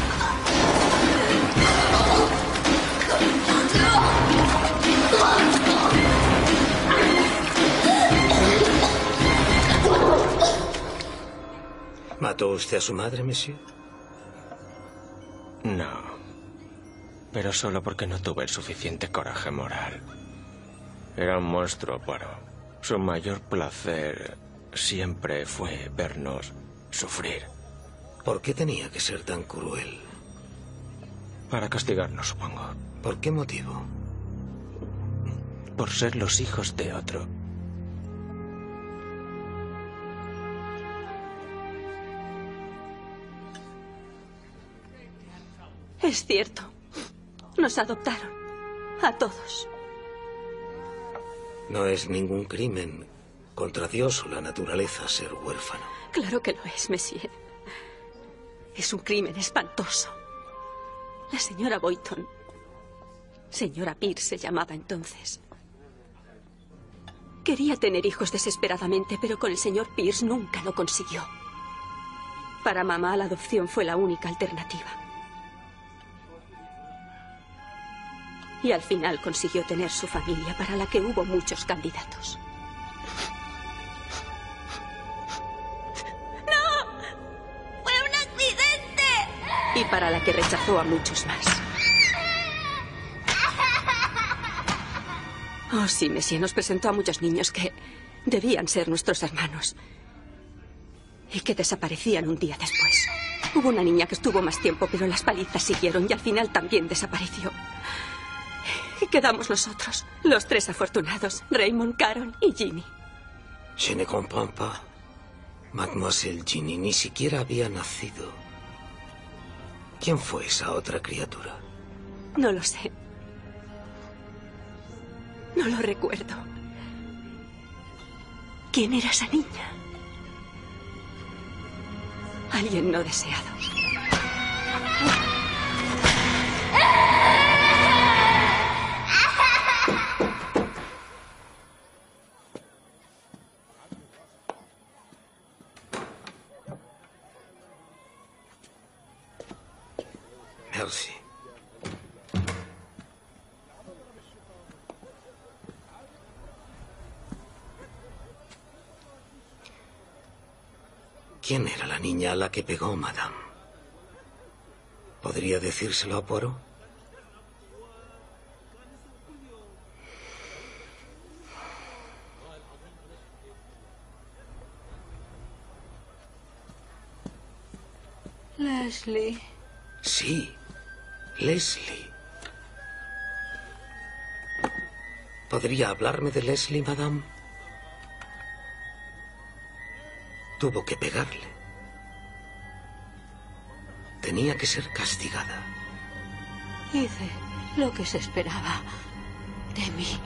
¿Mató usted a su madre, monsieur? No. Pero solo porque no tuve el suficiente coraje moral. Era un monstruo, Poirot. Su mayor placer siempre fue vernos sufrir. ¿Por qué tenía que ser tan cruel? Para castigarnos, supongo. ¿Por qué motivo? Por ser los hijos de otro. Es cierto. Nos adoptaron. A todos. No es ningún crimen contra Dios o la naturaleza ser huérfano. Claro que lo es, monsieur. Es un crimen espantoso. La señora Boynton, señora Pierce se llamaba entonces, quería tener hijos desesperadamente, pero con el señor Pierce nunca lo consiguió. Para mamá, la adopción fue la única alternativa. Y al final consiguió tener su familia, para la que hubo muchos candidatos. ¡No! ¡Fue un accidente! Y para la que rechazó a muchos más. Oh, sí, Monsieur, nos presentó a muchos niños que debían ser nuestros hermanos. Y que desaparecían un día después. Hubo una niña que estuvo más tiempo, pero las palizas siguieron y al final también desapareció. Y quedamos nosotros, los tres afortunados, Raymond, Carol y Ginny. Je ne comprends pas. Mademoiselle Ginny ni siquiera había nacido. ¿Quién fue esa otra criatura? No lo sé. No lo recuerdo. ¿Quién era esa niña? Alguien no deseado. Merci. ¿Quién era la niña a la que pegó Madame? ¿Podría decírselo a Poirot? Leslie. Sí, Leslie. ¿Podría hablarme de Leslie, madame? Tuvo que pegarle. Tenía que ser castigada. Hice lo que se esperaba de mí.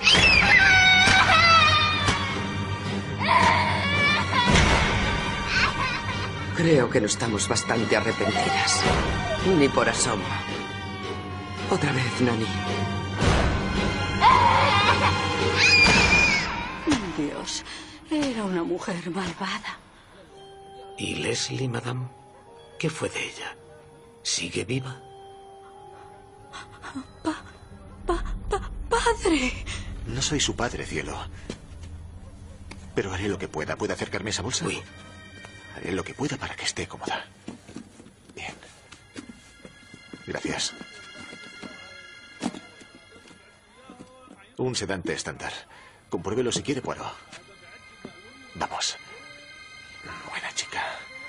Creo que no estamos bastante arrepentidas. Ni por asomo. Otra vez, Nani. Dios, era una mujer malvada. ¿Y Leslie, madame? ¿Qué fue de ella? ¿Sigue viva? Pa, pa, pa, padre. No soy su padre, cielo. Pero haré lo que pueda. ¿Puede acercarme esa bolsa? Sí. Haré lo que pueda para que esté cómoda. Bien. Gracias. Un sedante estándar. Compruébelo si quiere, Poirot. Vamos. Buena chica.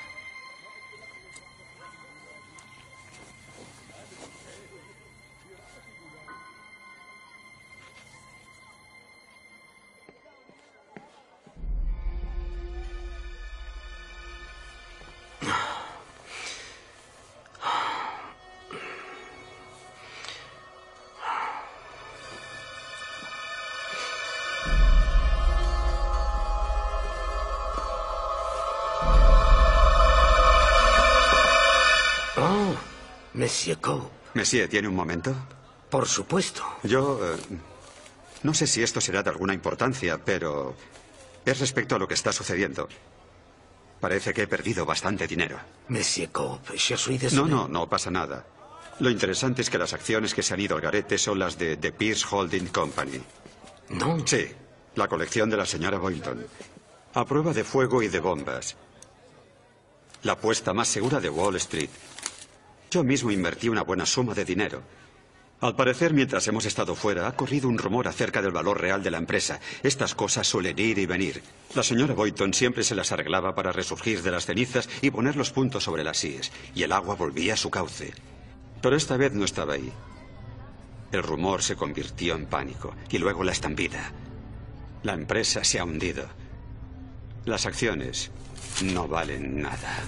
Monsieur Cope. Monsieur, ¿tiene un momento? Por supuesto. Yo... Eh, no sé si esto será de alguna importancia, pero... es respecto a lo que está sucediendo. Parece que he perdido bastante dinero. Monsieur Cope, je suis désolé. No, no, no pasa nada. Lo interesante es que las acciones que se han ido al garete son las de The Pierce Holding Company. ¿No? Sí, la colección de la señora Boynton. A prueba de fuego y de bombas. La apuesta más segura de Wall Street. Yo mismo invertí una buena suma de dinero. Al parecer, mientras hemos estado fuera, ha corrido un rumor acerca del valor real de la empresa. Estas cosas suelen ir y venir. La señora Boynton siempre se las arreglaba para resurgir de las cenizas y poner los puntos sobre las íes. Y el agua volvía a su cauce. Pero esta vez no estaba ahí. El rumor se convirtió en pánico. Y luego la estampida. La empresa se ha hundido. Las acciones no valen nada.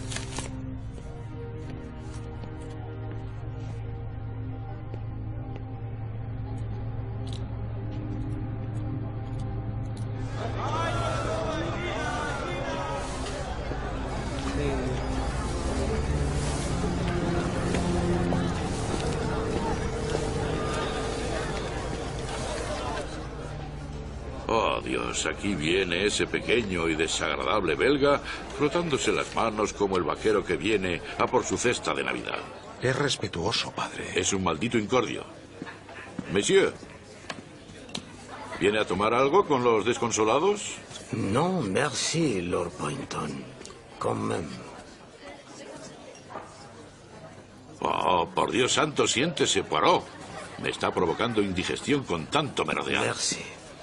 Oh, Dios, aquí viene ese pequeño y desagradable belga frotándose las manos como el vaquero que viene a por su cesta de Navidad. Es respetuoso, padre. Es un maldito incordio. Monsieur, ¿viene a tomar algo con los desconsolados? No, merci, Lord Boynton. Quand même. Oh, por Dios santo, siéntese, Poirot. Me está provocando indigestión con tanto merodear. Merci.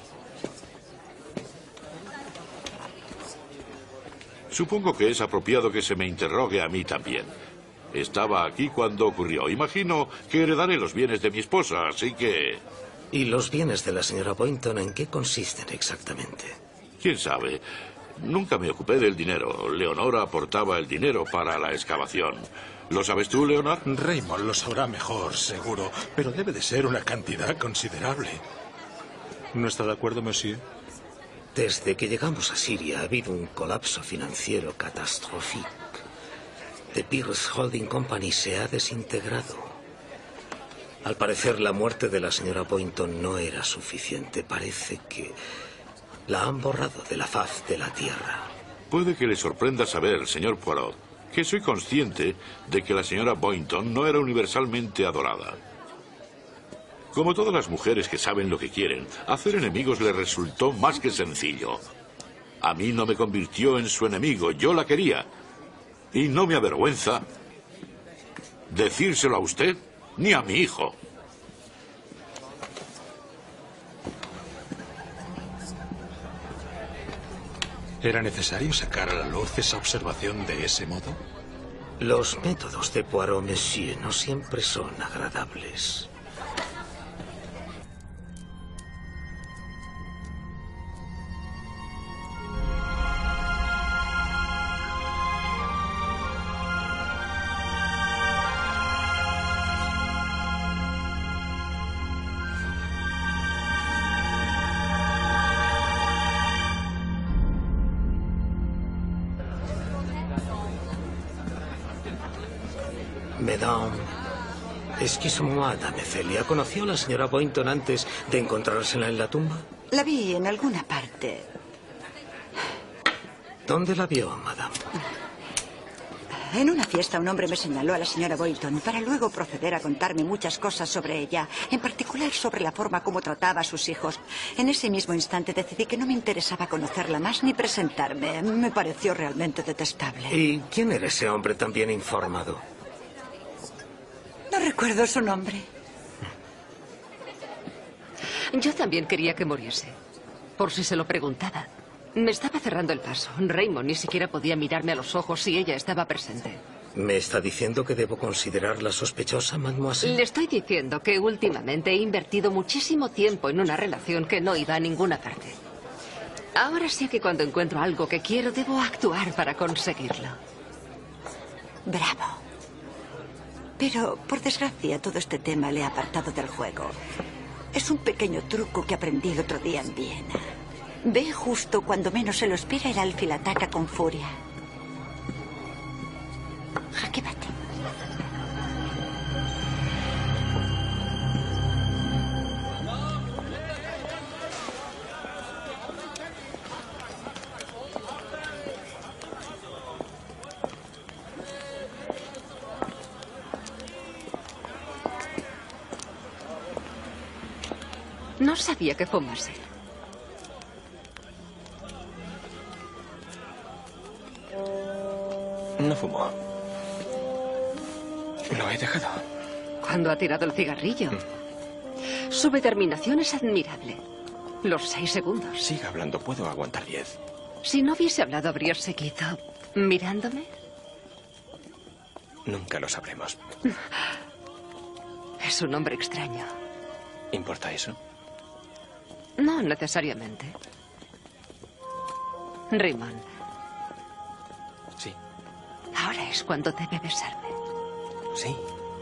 Supongo que es apropiado que se me interrogue a mí también. Estaba aquí cuando ocurrió. Imagino que heredaré los bienes de mi esposa, así que... ¿Y los bienes de la señora Boynton en qué consisten exactamente? ¿Quién sabe? Nunca me ocupé del dinero. Leonora aportaba el dinero para la excavación. ¿Lo sabes tú, Leonor? Raymond lo sabrá mejor, seguro, pero debe de ser una cantidad considerable. ¿No está de acuerdo, monsieur? Desde que llegamos a Siria ha habido un colapso financiero catastrófico. The Pierce Holding Company se ha desintegrado. Al parecer, la muerte de la señora Boynton no era suficiente. Parece que la han borrado de la faz de la tierra. Puede que le sorprenda saber, señor Poirot, que soy consciente de que la señora Boynton no era universalmente adorada. Como todas las mujeres que saben lo que quieren, hacer enemigos le resultó más que sencillo. A mí no me convirtió en su enemigo, yo la quería. Y no me avergüenza decírselo a usted ni a mi hijo. ¿Era necesario sacar a la luz esa observación de ese modo? Los métodos de Poirot, monsieur, no siempre son agradables. Mesdames, excusez-moi, dame Celia. ¿Conoció a la señora Boynton antes de encontrársela en la tumba? La vi en alguna parte. ¿Dónde la vio, madame? En una fiesta un hombre me señaló a la señora Boynton para luego proceder a contarme muchas cosas sobre ella, en particular sobre la forma como trataba a sus hijos. En ese mismo instante decidí que no me interesaba conocerla más ni presentarme. Me pareció realmente detestable. ¿Y quién era ese hombre tan bien informado? No recuerdo su nombre. Yo también quería que muriese, por si se lo preguntaba. Me estaba cerrando el paso. Raymond ni siquiera podía mirarme a los ojos si ella estaba presente. ¿Me está diciendo que debo considerarla sospechosa, mademoiselle? Le estoy diciendo que últimamente he invertido muchísimo tiempo en una relación que no iba a ninguna parte. Ahora sé que cuando encuentro algo que quiero, debo actuar para conseguirlo. Bravo. Pero, por desgracia, todo este tema le ha apartado del juego. Es un pequeño truco que aprendí el otro día en Viena. Ve justo cuando menos se lo espera, el alfil ataca con furia. Jaque mate. No sabía que fumase. No fumo. Lo he dejado. ¿Cuándo ha tirado el cigarrillo? Mm. Su determinación es admirable. Los seis segundos. Siga hablando, puedo aguantar diez. Si no hubiese hablado, ¿habría seguido mirándome? Nunca lo sabremos. Es un hombre extraño. ¿Importa eso? No necesariamente. Raymond. Sí. Ahora es cuando debe besarme. Sí.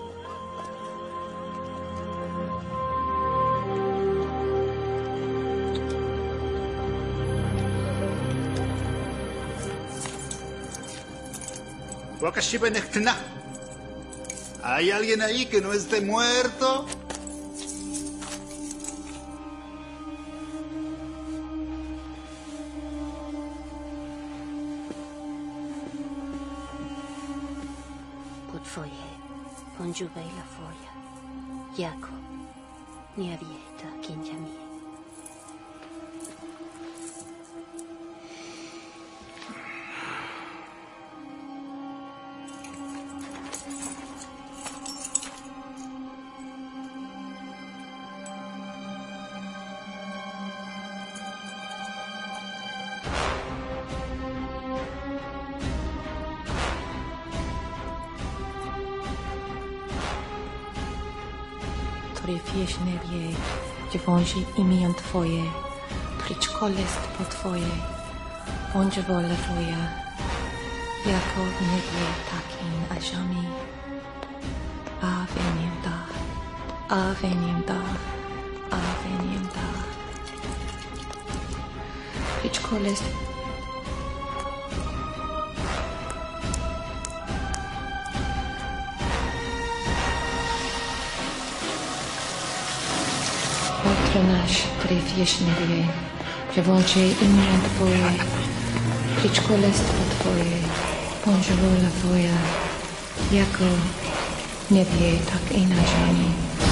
¿Hay alguien ahí que no esté muerto? Foje, conjuguei la folla, jako, nie avieta, kinjami. Fieśniewie, dziewąży imię Twoje, przyczkolest po Twoje, bądź wola Twoja, jako w niebie, tak i na ziemi. Ave niemda, Ave niemda, Ave niemda. Przyczkolest nasz, który wieśnieje, dziewącze imię Twoje, przyjdź królestwo Twoje, bądź wola Twoja, jako w niebie, tak i na ziemi.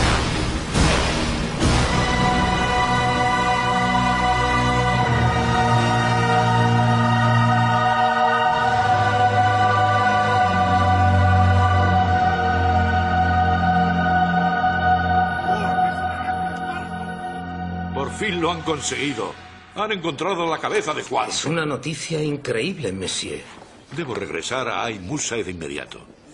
Por fin lo han conseguido. Han encontrado la cabeza de Juan. Es una noticia increíble, monsieur. Debo regresar a Ay Musa de inmediato.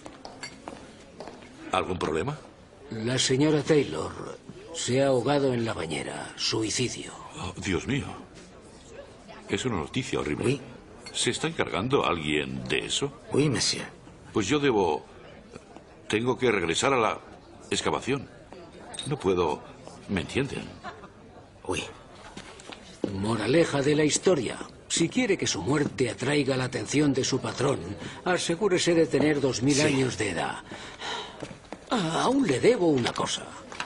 ¿Algún problema? La señora Taylor se ha ahogado en la bañera. Suicidio. Oh, Dios mío. Es una noticia horrible. Oui. ¿Se está encargando alguien de eso? Oui, monsieur. Pues yo debo... Tengo que regresar a la excavación. No puedo... ¿Me entienden? Oui. Moraleja de la historia. Si quiere que su muerte atraiga la atención de su patrón, asegúrese de tener dos mil sí. años de edad. Ah, aún le debo una cosa.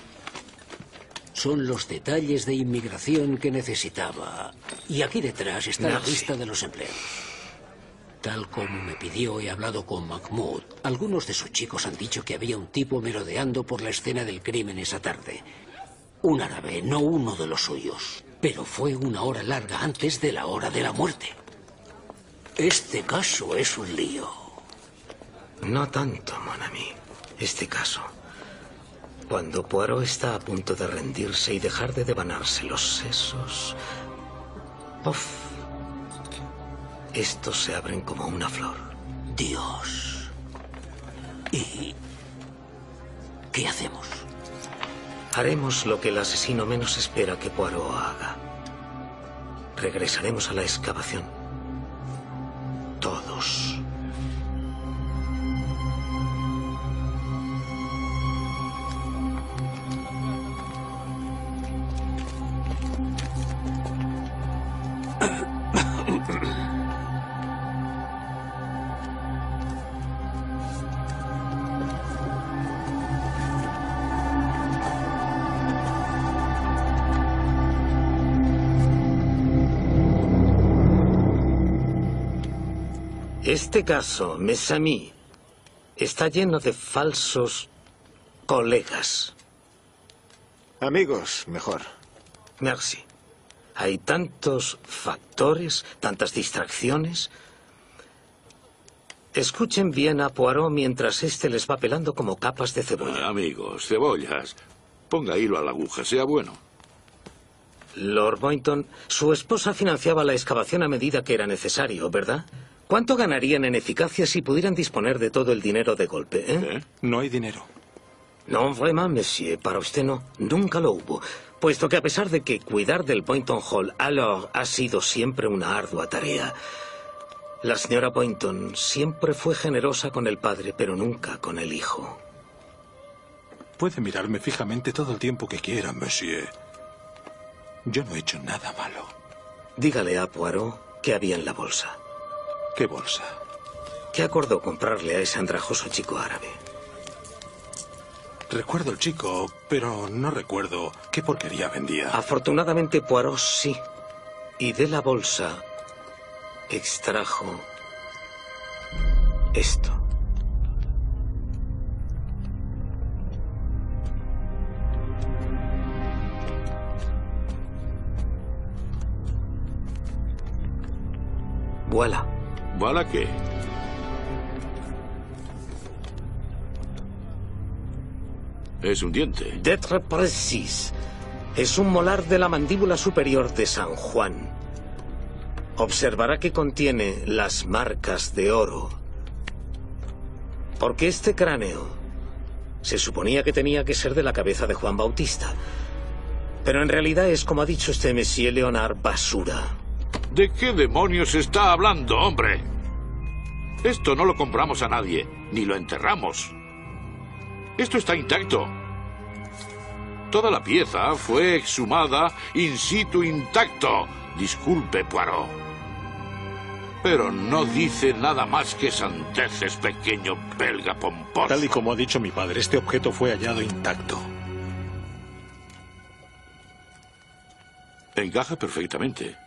Son los detalles de inmigración que necesitaba. Y aquí detrás está Merci. la lista de los empleados. Tal como me pidió, he hablado con Mahmoud. Algunos de sus chicos han dicho que había un tipo merodeando por la escena del crimen esa tarde. Un árabe, no uno de los suyos. Pero fue una hora larga antes de la hora de la muerte. Este caso es un lío. No tanto, mon ami. Este caso. Cuando Poirot está a punto de rendirse y dejar de devanarse los sesos... ¡Uf! Estos se abren como una flor. Dios. ¿Y qué hacemos? Haremos lo que el asesino menos espera que Poirot haga. Regresaremos a la excavación. Todos. Este caso, mes amis, está lleno de falsos colegas. Amigos, mejor. Merci. Hay tantos factores, tantas distracciones. Escuchen bien a Poirot mientras éste les va pelando como capas de cebolla. Ah, amigos, cebollas. Ponga hilo a la aguja, sea bueno. Lord Boynton, su esposa financiaba la excavación a medida que era necesario, ¿verdad? ¿Cuánto ganarían en eficacia si pudieran disponer de todo el dinero de golpe, eh? ¿Eh? No hay dinero. No, vraiment, monsieur. Para usted no. Nunca lo hubo. Puesto que a pesar de que cuidar del Boynton Hall alors ha sido siempre una ardua tarea, la señora Boynton siempre fue generosa con el padre, pero nunca con el hijo. Puede mirarme fijamente todo el tiempo que quiera, monsieur. Yo no he hecho nada malo. Dígale a Poirot qué había en la bolsa. ¿Qué bolsa? ¿Qué acordó comprarle a ese andrajoso chico árabe? Recuerdo el chico, pero no recuerdo qué porquería vendía. Afortunadamente Poirot sí. Y de la bolsa extrajo esto. Voilà. ¿Voilà qué? Es un diente. D'être précis. Es un molar de la mandíbula superior de San Juan. Observará que contiene las marcas de oro. Porque este cráneo se suponía que tenía que ser de la cabeza de Juan Bautista. Pero en realidad es, como ha dicho este Monsieur Leonard, basura. ¿De qué demonios está hablando, hombre? Esto no lo compramos a nadie, ni lo enterramos. Esto está intacto. Toda la pieza fue exhumada in situ intacto. Disculpe, Poirot. Pero no dice nada más que sandeces, pequeño belga pomposo. Tal y como ha dicho mi padre, este objeto fue hallado intacto. Encaja perfectamente.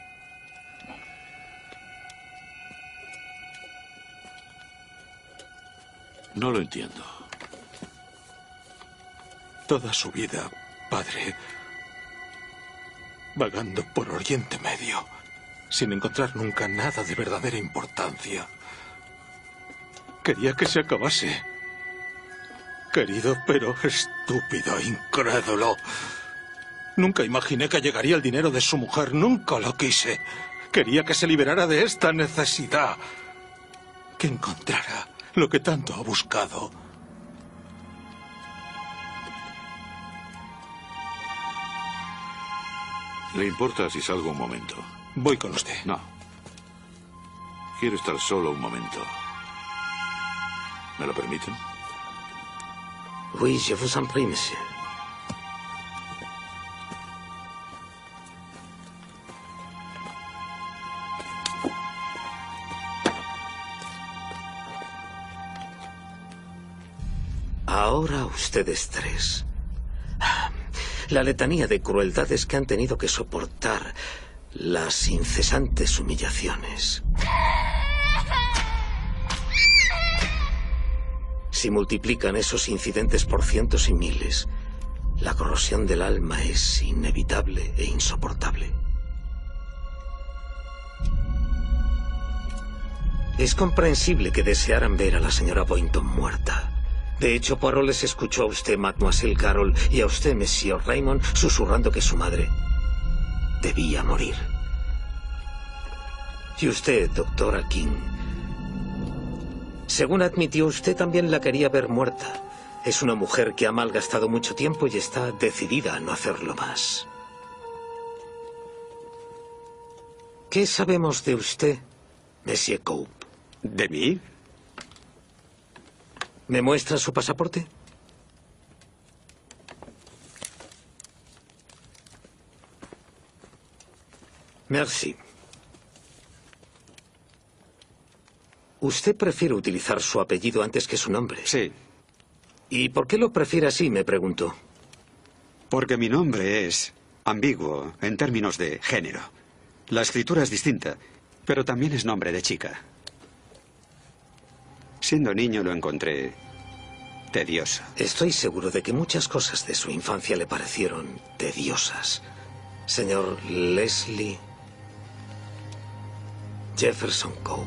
No lo entiendo. Toda su vida, padre, vagando por Oriente Medio, sin encontrar nunca nada de verdadera importancia. Quería que se acabase. Querido, pero estúpido, incrédulo. Nunca imaginé que llegaría el dinero de su mujer, nunca lo quise. Quería que se liberara de esta necesidad, que encontrara lo que tanto ha buscado. ¿Le importa si salgo un momento? Voy con usted. No. Quiero estar solo un momento. ¿Me lo permiten? Oui, je vous en prie, monsieur. Ahora ustedes tres. La letanía de crueldades que han tenido que soportar, las incesantes humillaciones. Si multiplican esos incidentes por cientos y miles, la corrosión del alma es inevitable e insoportable. Es comprensible que desearan ver a la señora Boynton muerta. De hecho, Poirot les escuchó a usted, Mademoiselle Carroll, y a usted, Monsieur Raymond, susurrando que su madre debía morir. Y usted, doctora King, según admitió, usted también la quería ver muerta. Es una mujer que ha malgastado mucho tiempo y está decidida a no hacerlo más. ¿Qué sabemos de usted, Monsieur Cope? ¿De mí? ¿Me muestra su pasaporte? Merci. Usted prefiere utilizar su apellido antes que su nombre. Sí. ¿Y por qué lo prefiere así, me pregunto? Porque mi nombre es ambiguo en términos de género. La escritura es distinta, pero también es nombre de chica. Siendo niño lo encontré tedioso. Estoy seguro de que muchas cosas de su infancia le parecieron tediosas. Señor Leslie Jefferson Cope.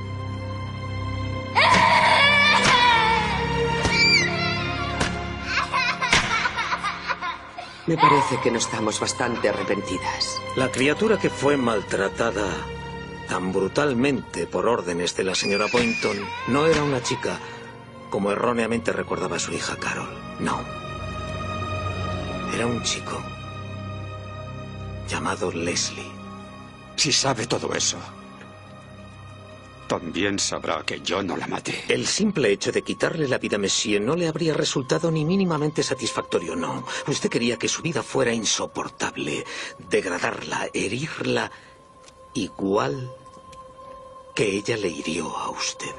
Me parece que no estamos bastante arrepentidas. La criatura que fue maltratada tan brutalmente por órdenes de la señora Boynton no era una chica, como erróneamente recordaba su hija Carol. No. Era un chico llamado Leslie. Si sabe todo eso, también sabrá que yo no la maté. El simple hecho de quitarle la vida a Monsieur no le habría resultado ni mínimamente satisfactorio, no. Usted quería que su vida fuera insoportable, degradarla, herirla, igual que ella le hirió a usted.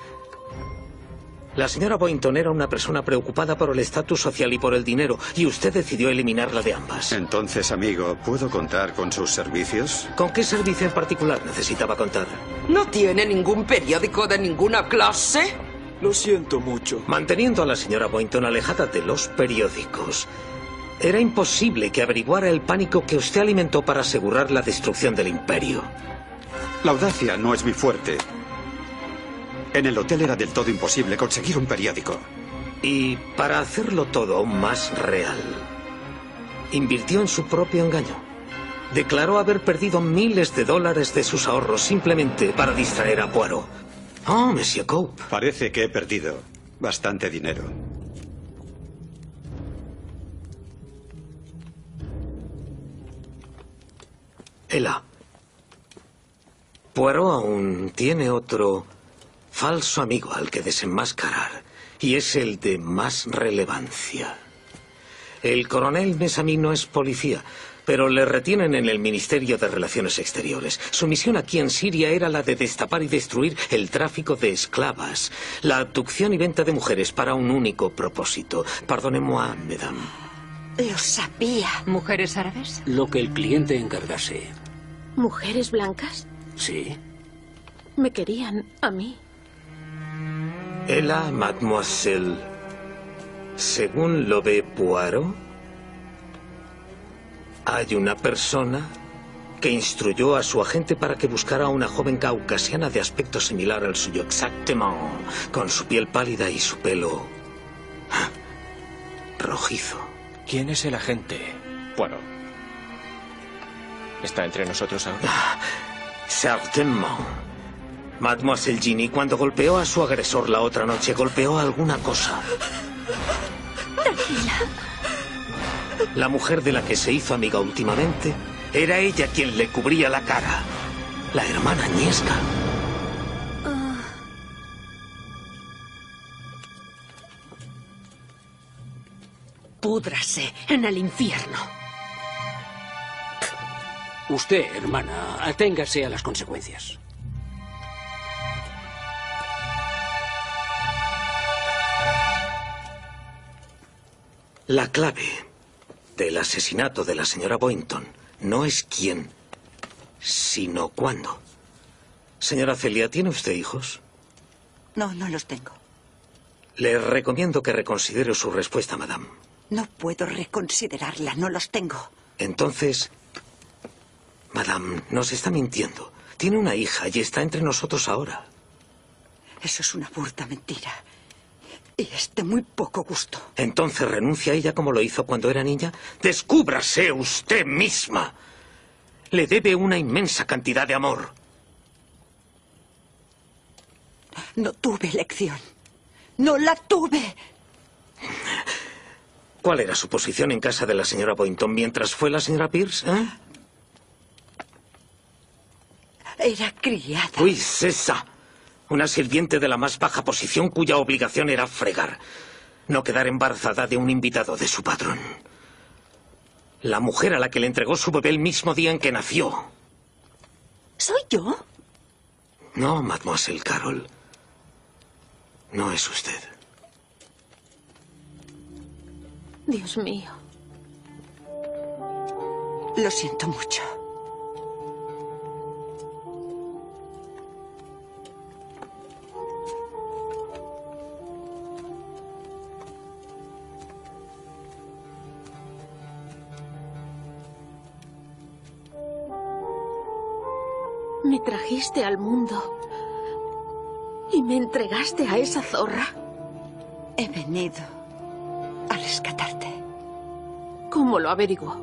La señora Boynton era una persona preocupada por el estatus social y por el dinero, y usted decidió eliminarla de ambas. Entonces, amigo, ¿puedo contar con sus servicios? ¿Con qué servicio en particular necesitaba contar? ¿No tiene ningún periódico de ninguna clase? Lo siento mucho. Manteniendo a la señora Boynton alejada de los periódicos, era imposible que averiguara el pánico que usted alimentó para asegurar la destrucción del imperio. La audacia no es mi fuerte. En el hotel era del todo imposible conseguir un periódico. Y para hacerlo todo aún más real, invirtió en su propio engaño. Declaró haber perdido miles de dólares de sus ahorros simplemente para distraer a Poirot. Oh, Monsieur Cope. Parece que he perdido bastante dinero. Ella. Poirot aún tiene otro falso amigo al que desenmascarar, y es el de más relevancia. El coronel Mesamí no es policía, pero le retienen en el Ministerio de Relaciones Exteriores. Su misión aquí en Siria era la de destapar y destruir el tráfico de esclavas, la abducción y venta de mujeres para un único propósito. Pardonnez-moi, mesdames. Lo sabía. ¿Mujeres árabes? Lo que el cliente encargase. ¿Mujeres blancas? Sí. Me querían a mí. Ella, mademoiselle, según lo ve Poirot, hay una persona que instruyó a su agente para que buscara a una joven caucasiana de aspecto similar al suyo, exactamente, con su piel pálida y su pelo rojizo. ¿Quién es el agente? Poirot. ¿Está entre nosotros ahora? Ah, certainement. Mademoiselle Ginny, cuando golpeó a su agresor la otra noche, golpeó alguna cosa. Tranquila. La mujer de la que se hizo amiga últimamente Era ella quien le cubría la cara. La hermana Agnieszka. Púdrase en el infierno. Usted, hermana, aténgase a las consecuencias. La clave del asesinato de la señora Boynton no es quién, sino cuándo. Señora Celia, ¿tiene usted hijos? No, no los tengo. Le recomiendo que reconsidere su respuesta, madame. No puedo reconsiderarla, no los tengo. Entonces, madame, nos está mintiendo. Tiene una hija y está entre nosotros ahora. Eso es una burda mentira. Y es de muy poco gusto. Entonces renuncia a ella como lo hizo cuando era niña. Descúbrase usted misma. Le debe una inmensa cantidad de amor. No tuve elección. No la tuve. ¿Cuál era su posición en casa de la señora Boynton mientras fue la señora Pierce? ¿Eh? Era criada. Pues esa. Una sirviente de la más baja posición cuya obligación era fregar. No quedar embarazada de un invitado de su patrón. La mujer a la que le entregó su bebé el mismo día en que nació. ¿Soy yo? No, mademoiselle Carol. No es usted. Dios mío. Lo siento mucho. Me trajiste al mundo y me entregaste a esa zorra. He venido a rescatarte. ¿Cómo lo averiguó?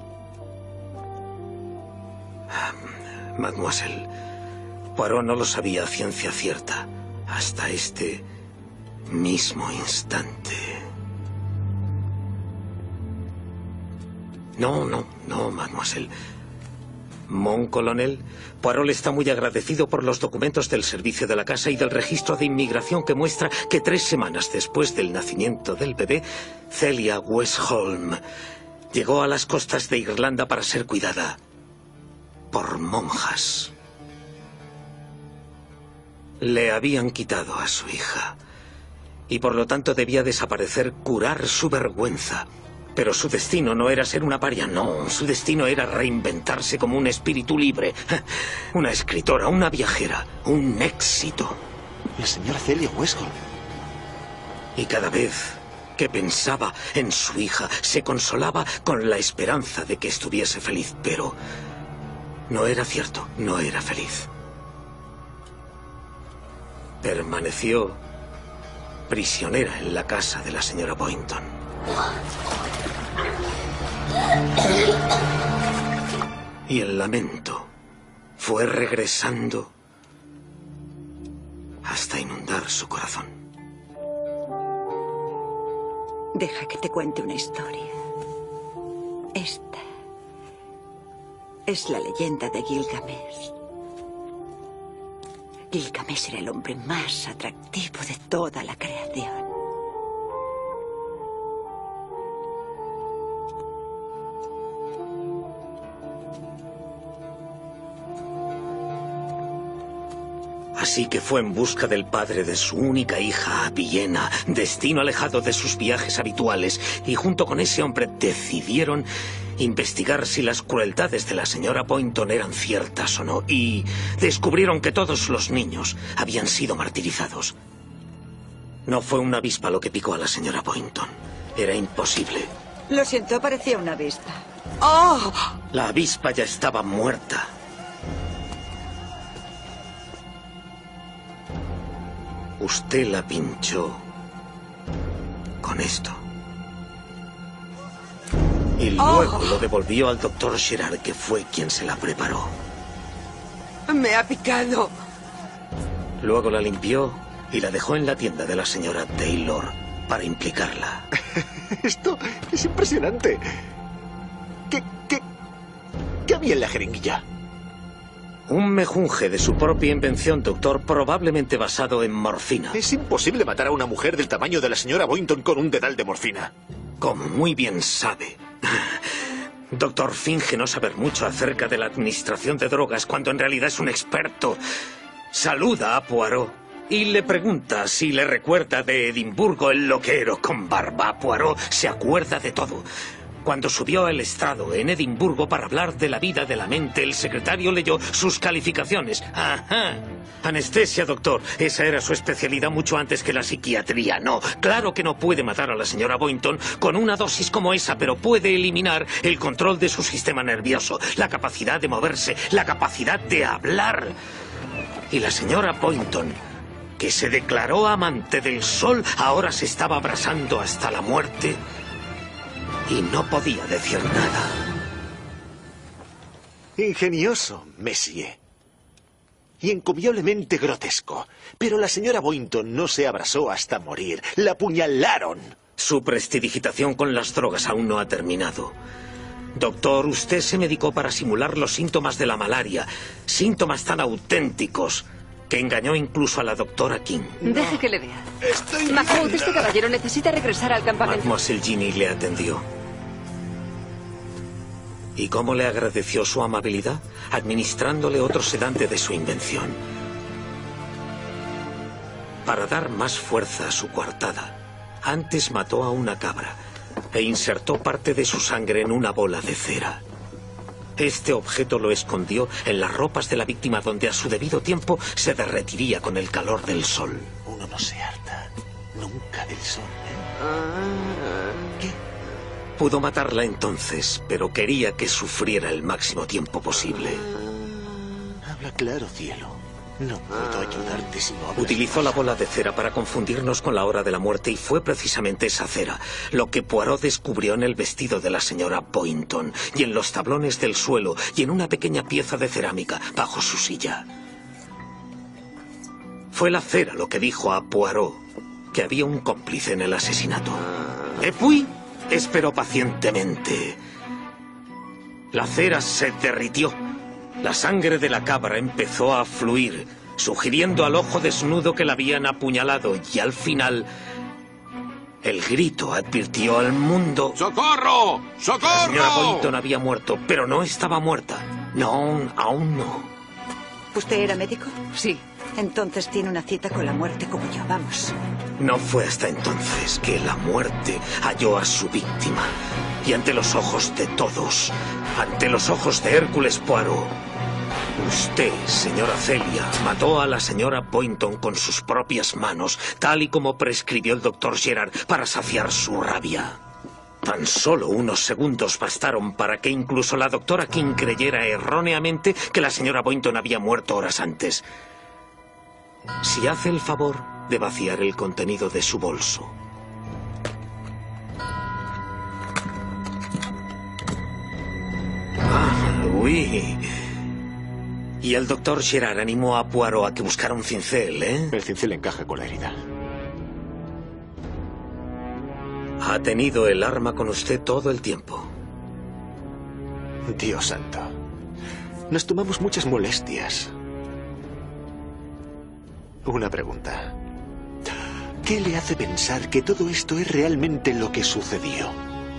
Mademoiselle, Poirot no lo sabía a ciencia cierta hasta este mismo instante. No, no, no, mademoiselle. Mon Colonel, Poirot está muy agradecido por los documentos del servicio de la casa y del registro de inmigración que muestra que tres semanas después del nacimiento del bebé, Celia Westholm llegó a las costas de Irlanda para ser cuidada por monjas. Le habían quitado a su hija y por lo tanto debía desaparecer, curar su vergüenza. Pero su destino no era ser una paria, no. Su destino era reinventarse como un espíritu libre. Una escritora, una viajera, un éxito. La señora Celia Westholm. Y cada vez que pensaba en su hija, se consolaba con la esperanza de que estuviese feliz. Pero no era cierto, no era feliz. Permaneció prisionera en la casa de la señora Boynton. Y el lamento fue regresando hasta inundar su corazón. Deja que te cuente una historia. Esta es la leyenda de Gilgamesh. Gilgamesh era el hombre más atractivo de toda la creación. Así que fue en busca del padre de su única hija a Viena, destino alejado de sus viajes habituales, y junto con ese hombre decidieron investigar si las crueldades de la señora Boynton eran ciertas o no, y descubrieron que todos los niños habían sido martirizados. No fue una avispa lo que picó a la señora Boynton. Era imposible. Lo siento, parecía una avispa. ¡Oh! La avispa ya estaba muerta. Usted la pinchó con esto. Y luego Oh. lo devolvió al doctor Gerard, que fue quien se la preparó. Me ha picado. Luego la limpió y la dejó en la tienda de la señora Taylor para implicarla. Esto es impresionante. ¿Qué, qué, qué en la jeringuilla? Un mejunje de su propia invención, doctor, probablemente basado en morfina. Es imposible matar a una mujer del tamaño de la señora Boynton con un dedal de morfina. Como muy bien sabe. Doctor finge no saber mucho acerca de la administración de drogas cuando en realidad es un experto. Saluda a Poirot y le pregunta si le recuerda de Edimburgo el loquero con barba. Poirot se acuerda de todo. Cuando subió al estrado en Edimburgo para hablar de la vida de la mente, el secretario leyó sus calificaciones. Ajá. Anestesia, doctor. Esa era su especialidad mucho antes que la psiquiatría. No, claro que no puede matar a la señora Boynton con una dosis como esa, pero puede eliminar el control de su sistema nervioso, la capacidad de moverse, la capacidad de hablar. Y la señora Boynton, que se declaró amante del sol, ahora se estaba abrasando hasta la muerte y no podía decir nada. Ingenioso, Messier. Y encomiablemente grotesco. Pero la señora Boynton no se abrasó hasta morir. La apuñalaron. Su prestidigitación con las drogas aún no ha terminado. Doctor, usted se medicó para simular los síntomas de la malaria. Síntomas tan auténticos que engañó incluso a la doctora King. No. Deje que le vea. Estoy... Mahmoud, este caballero necesita regresar al campamento. Mademoiselle Ginny le atendió. ¿Y cómo le agradeció su amabilidad? Administrándole otro sedante de su invención. Para dar más fuerza a su coartada, antes mató a una cabra e insertó parte de su sangre en una bola de cera. Este objeto lo escondió en las ropas de la víctima, donde a su debido tiempo se derretiría con el calor del sol. Uno no se harta nunca del sol, ¿eh? ¿Qué? Pudo matarla entonces, pero quería que sufriera el máximo tiempo posible. Habla claro, cielo. No puedo ayudarte si no hablas. Utilizó la bola de cera para confundirnos con la hora de la muerte y fue precisamente esa cera lo que Poirot descubrió en el vestido de la señora Boynton y en los tablones del suelo y en una pequeña pieza de cerámica bajo su silla. Fue la cera lo que dijo a Poirot que había un cómplice en el asesinato. Epuy esperó pacientemente. La cera se derritió. La sangre de la cabra empezó a fluir, sugiriendo al ojo desnudo que la habían apuñalado, y al final el grito advirtió al mundo. ¡Socorro! ¡Socorro! La señora Boynton había muerto, pero no estaba muerta. No, aún no. ¿Usted era médico? Sí. Entonces tiene una cita con la muerte como yo. Vamos. No fue hasta entonces que la muerte halló a su víctima. Y ante los ojos de todos, ante los ojos de Hércules Poirot, usted, señora Celia, mató a la señora Boynton con sus propias manos, tal y como prescribió el doctor Gerard para saciar su rabia. Tan solo unos segundos bastaron para que incluso la doctora King creyera erróneamente que la señora Boynton había muerto horas antes. Si hace el favor de vaciar el contenido de su bolso. Ah, uy. Y el doctor Gerard animó a Poirot a que buscara un cincel, ¿eh? El cincel encaja con la herida. Ha tenido el arma con usted todo el tiempo. Dios santo. Nos tomamos muchas molestias. Una pregunta. ¿Qué le hace pensar que todo esto es realmente lo que sucedió?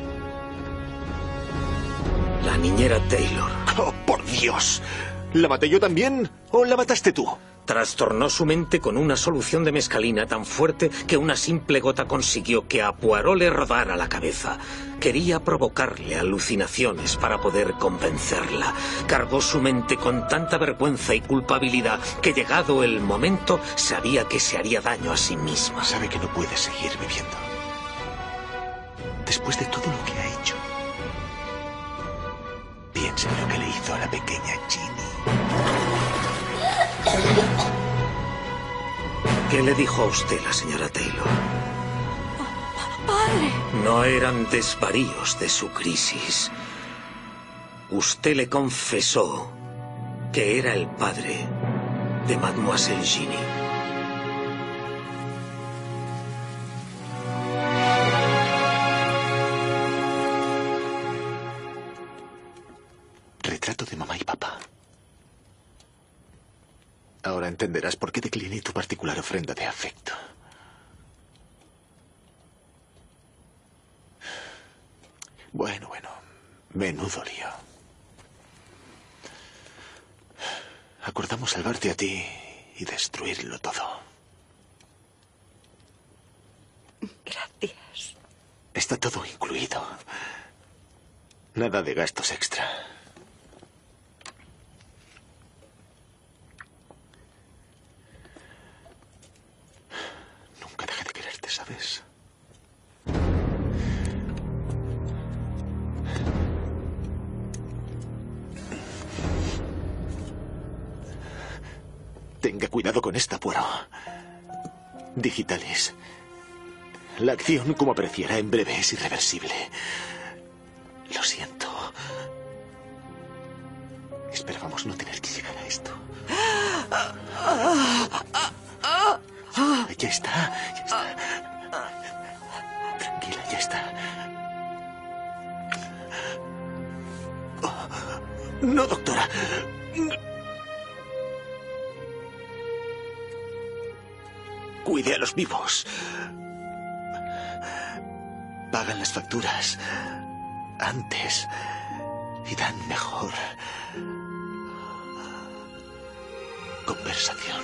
La niñera Taylor. ¡Oh, por Dios! ¿La maté yo también o la mataste tú? Trastornó su mente con una solución de mescalina tan fuerte que una simple gota consiguió que a Poirot le rodara la cabeza. Quería provocarle alucinaciones para poder convencerla. Cargó su mente con tanta vergüenza y culpabilidad que, llegado el momento, sabía que se haría daño a sí misma. Sabe que no puede seguir viviendo. Después de todo lo que ha hecho. Piensa en lo que le hizo a la pequeña Ginny. ¿Qué le dijo a usted la señora Taylor? ¡Padre! No eran desvaríos de su crisis. Usted le confesó que era el padre de Mademoiselle Ginny. retrato de mamá y papá. Ahora entenderás por qué decliné tu particular ofrenda de afecto. Bueno, bueno. Menudo lío. Acordamos salvarte a ti y destruirlo todo. Gracias. Está todo incluido. Nada de gastos extra. Nunca dejé de quererte, ¿sabes? Tenga cuidado con esta, Poirot. Digitalis. La acción, como apreciará en breve, es irreversible. Lo siento. Esperábamos no tener que llegar a esto. Ya está, ya está. Tranquila, ya está. No, doctora. Cuide a los vivos. Pagan las facturas antes y dan mejor conversación.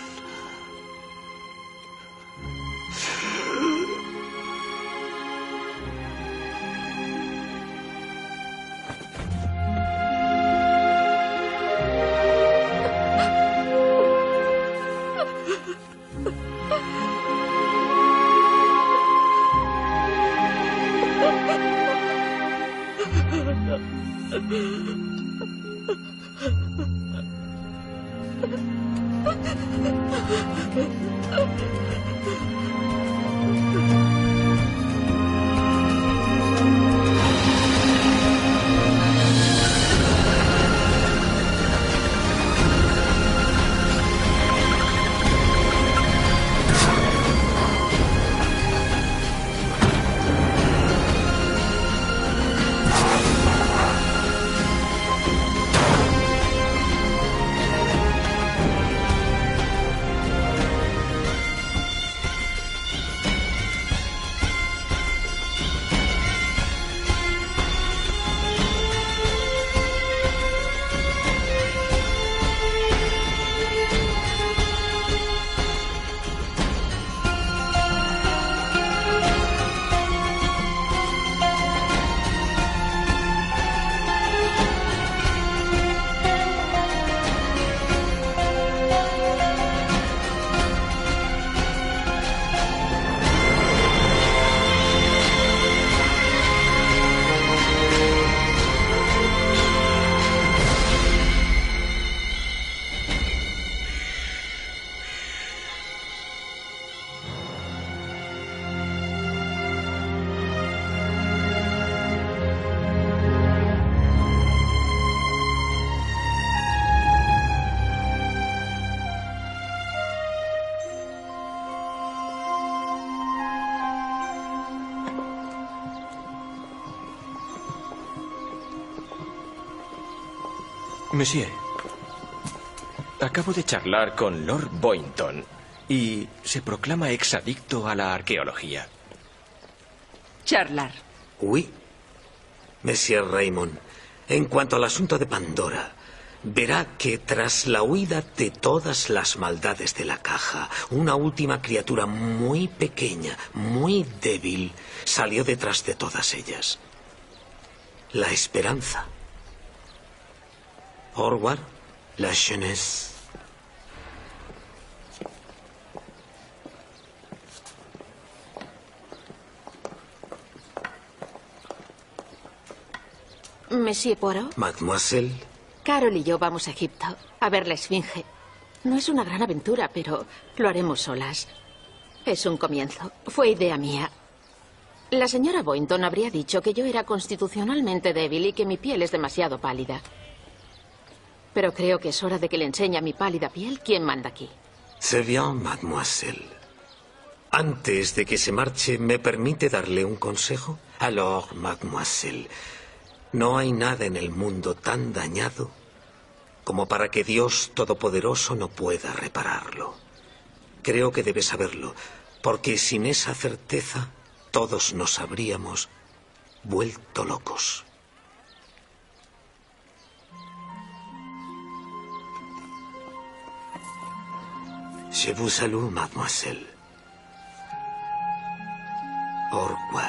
Monsieur, acabo de charlar con Lord Boynton y se proclama exadicto a la arqueología. Charlar. Oui. Monsieur Raymond, en cuanto al asunto de Pandora, verá que tras la huida de todas las maldades de la caja, una última criatura muy pequeña, muy débil, salió detrás de todas ellas. La esperanza. Au revoir, la jeunesse. Monsieur Poirot. Mademoiselle. Carol y yo vamos a Egipto a ver la Esfinge. No es una gran aventura, pero lo haremos solas. Es un comienzo. Fue idea mía. La señora Boynton habría dicho que yo era constitucionalmente débil y que mi piel es demasiado pálida. Pero creo que es hora de que le enseñe a mi pálida piel quién manda aquí. C'est bien, mademoiselle. Antes de que se marche, ¿me permite darle un consejo? Alors, mademoiselle, no hay nada en el mundo tan dañado como para que Dios Todopoderoso no pueda repararlo. Creo que debes saberlo, porque sin esa certeza todos nos habríamos vuelto locos. Je vous salue, mademoiselle. Au revoir.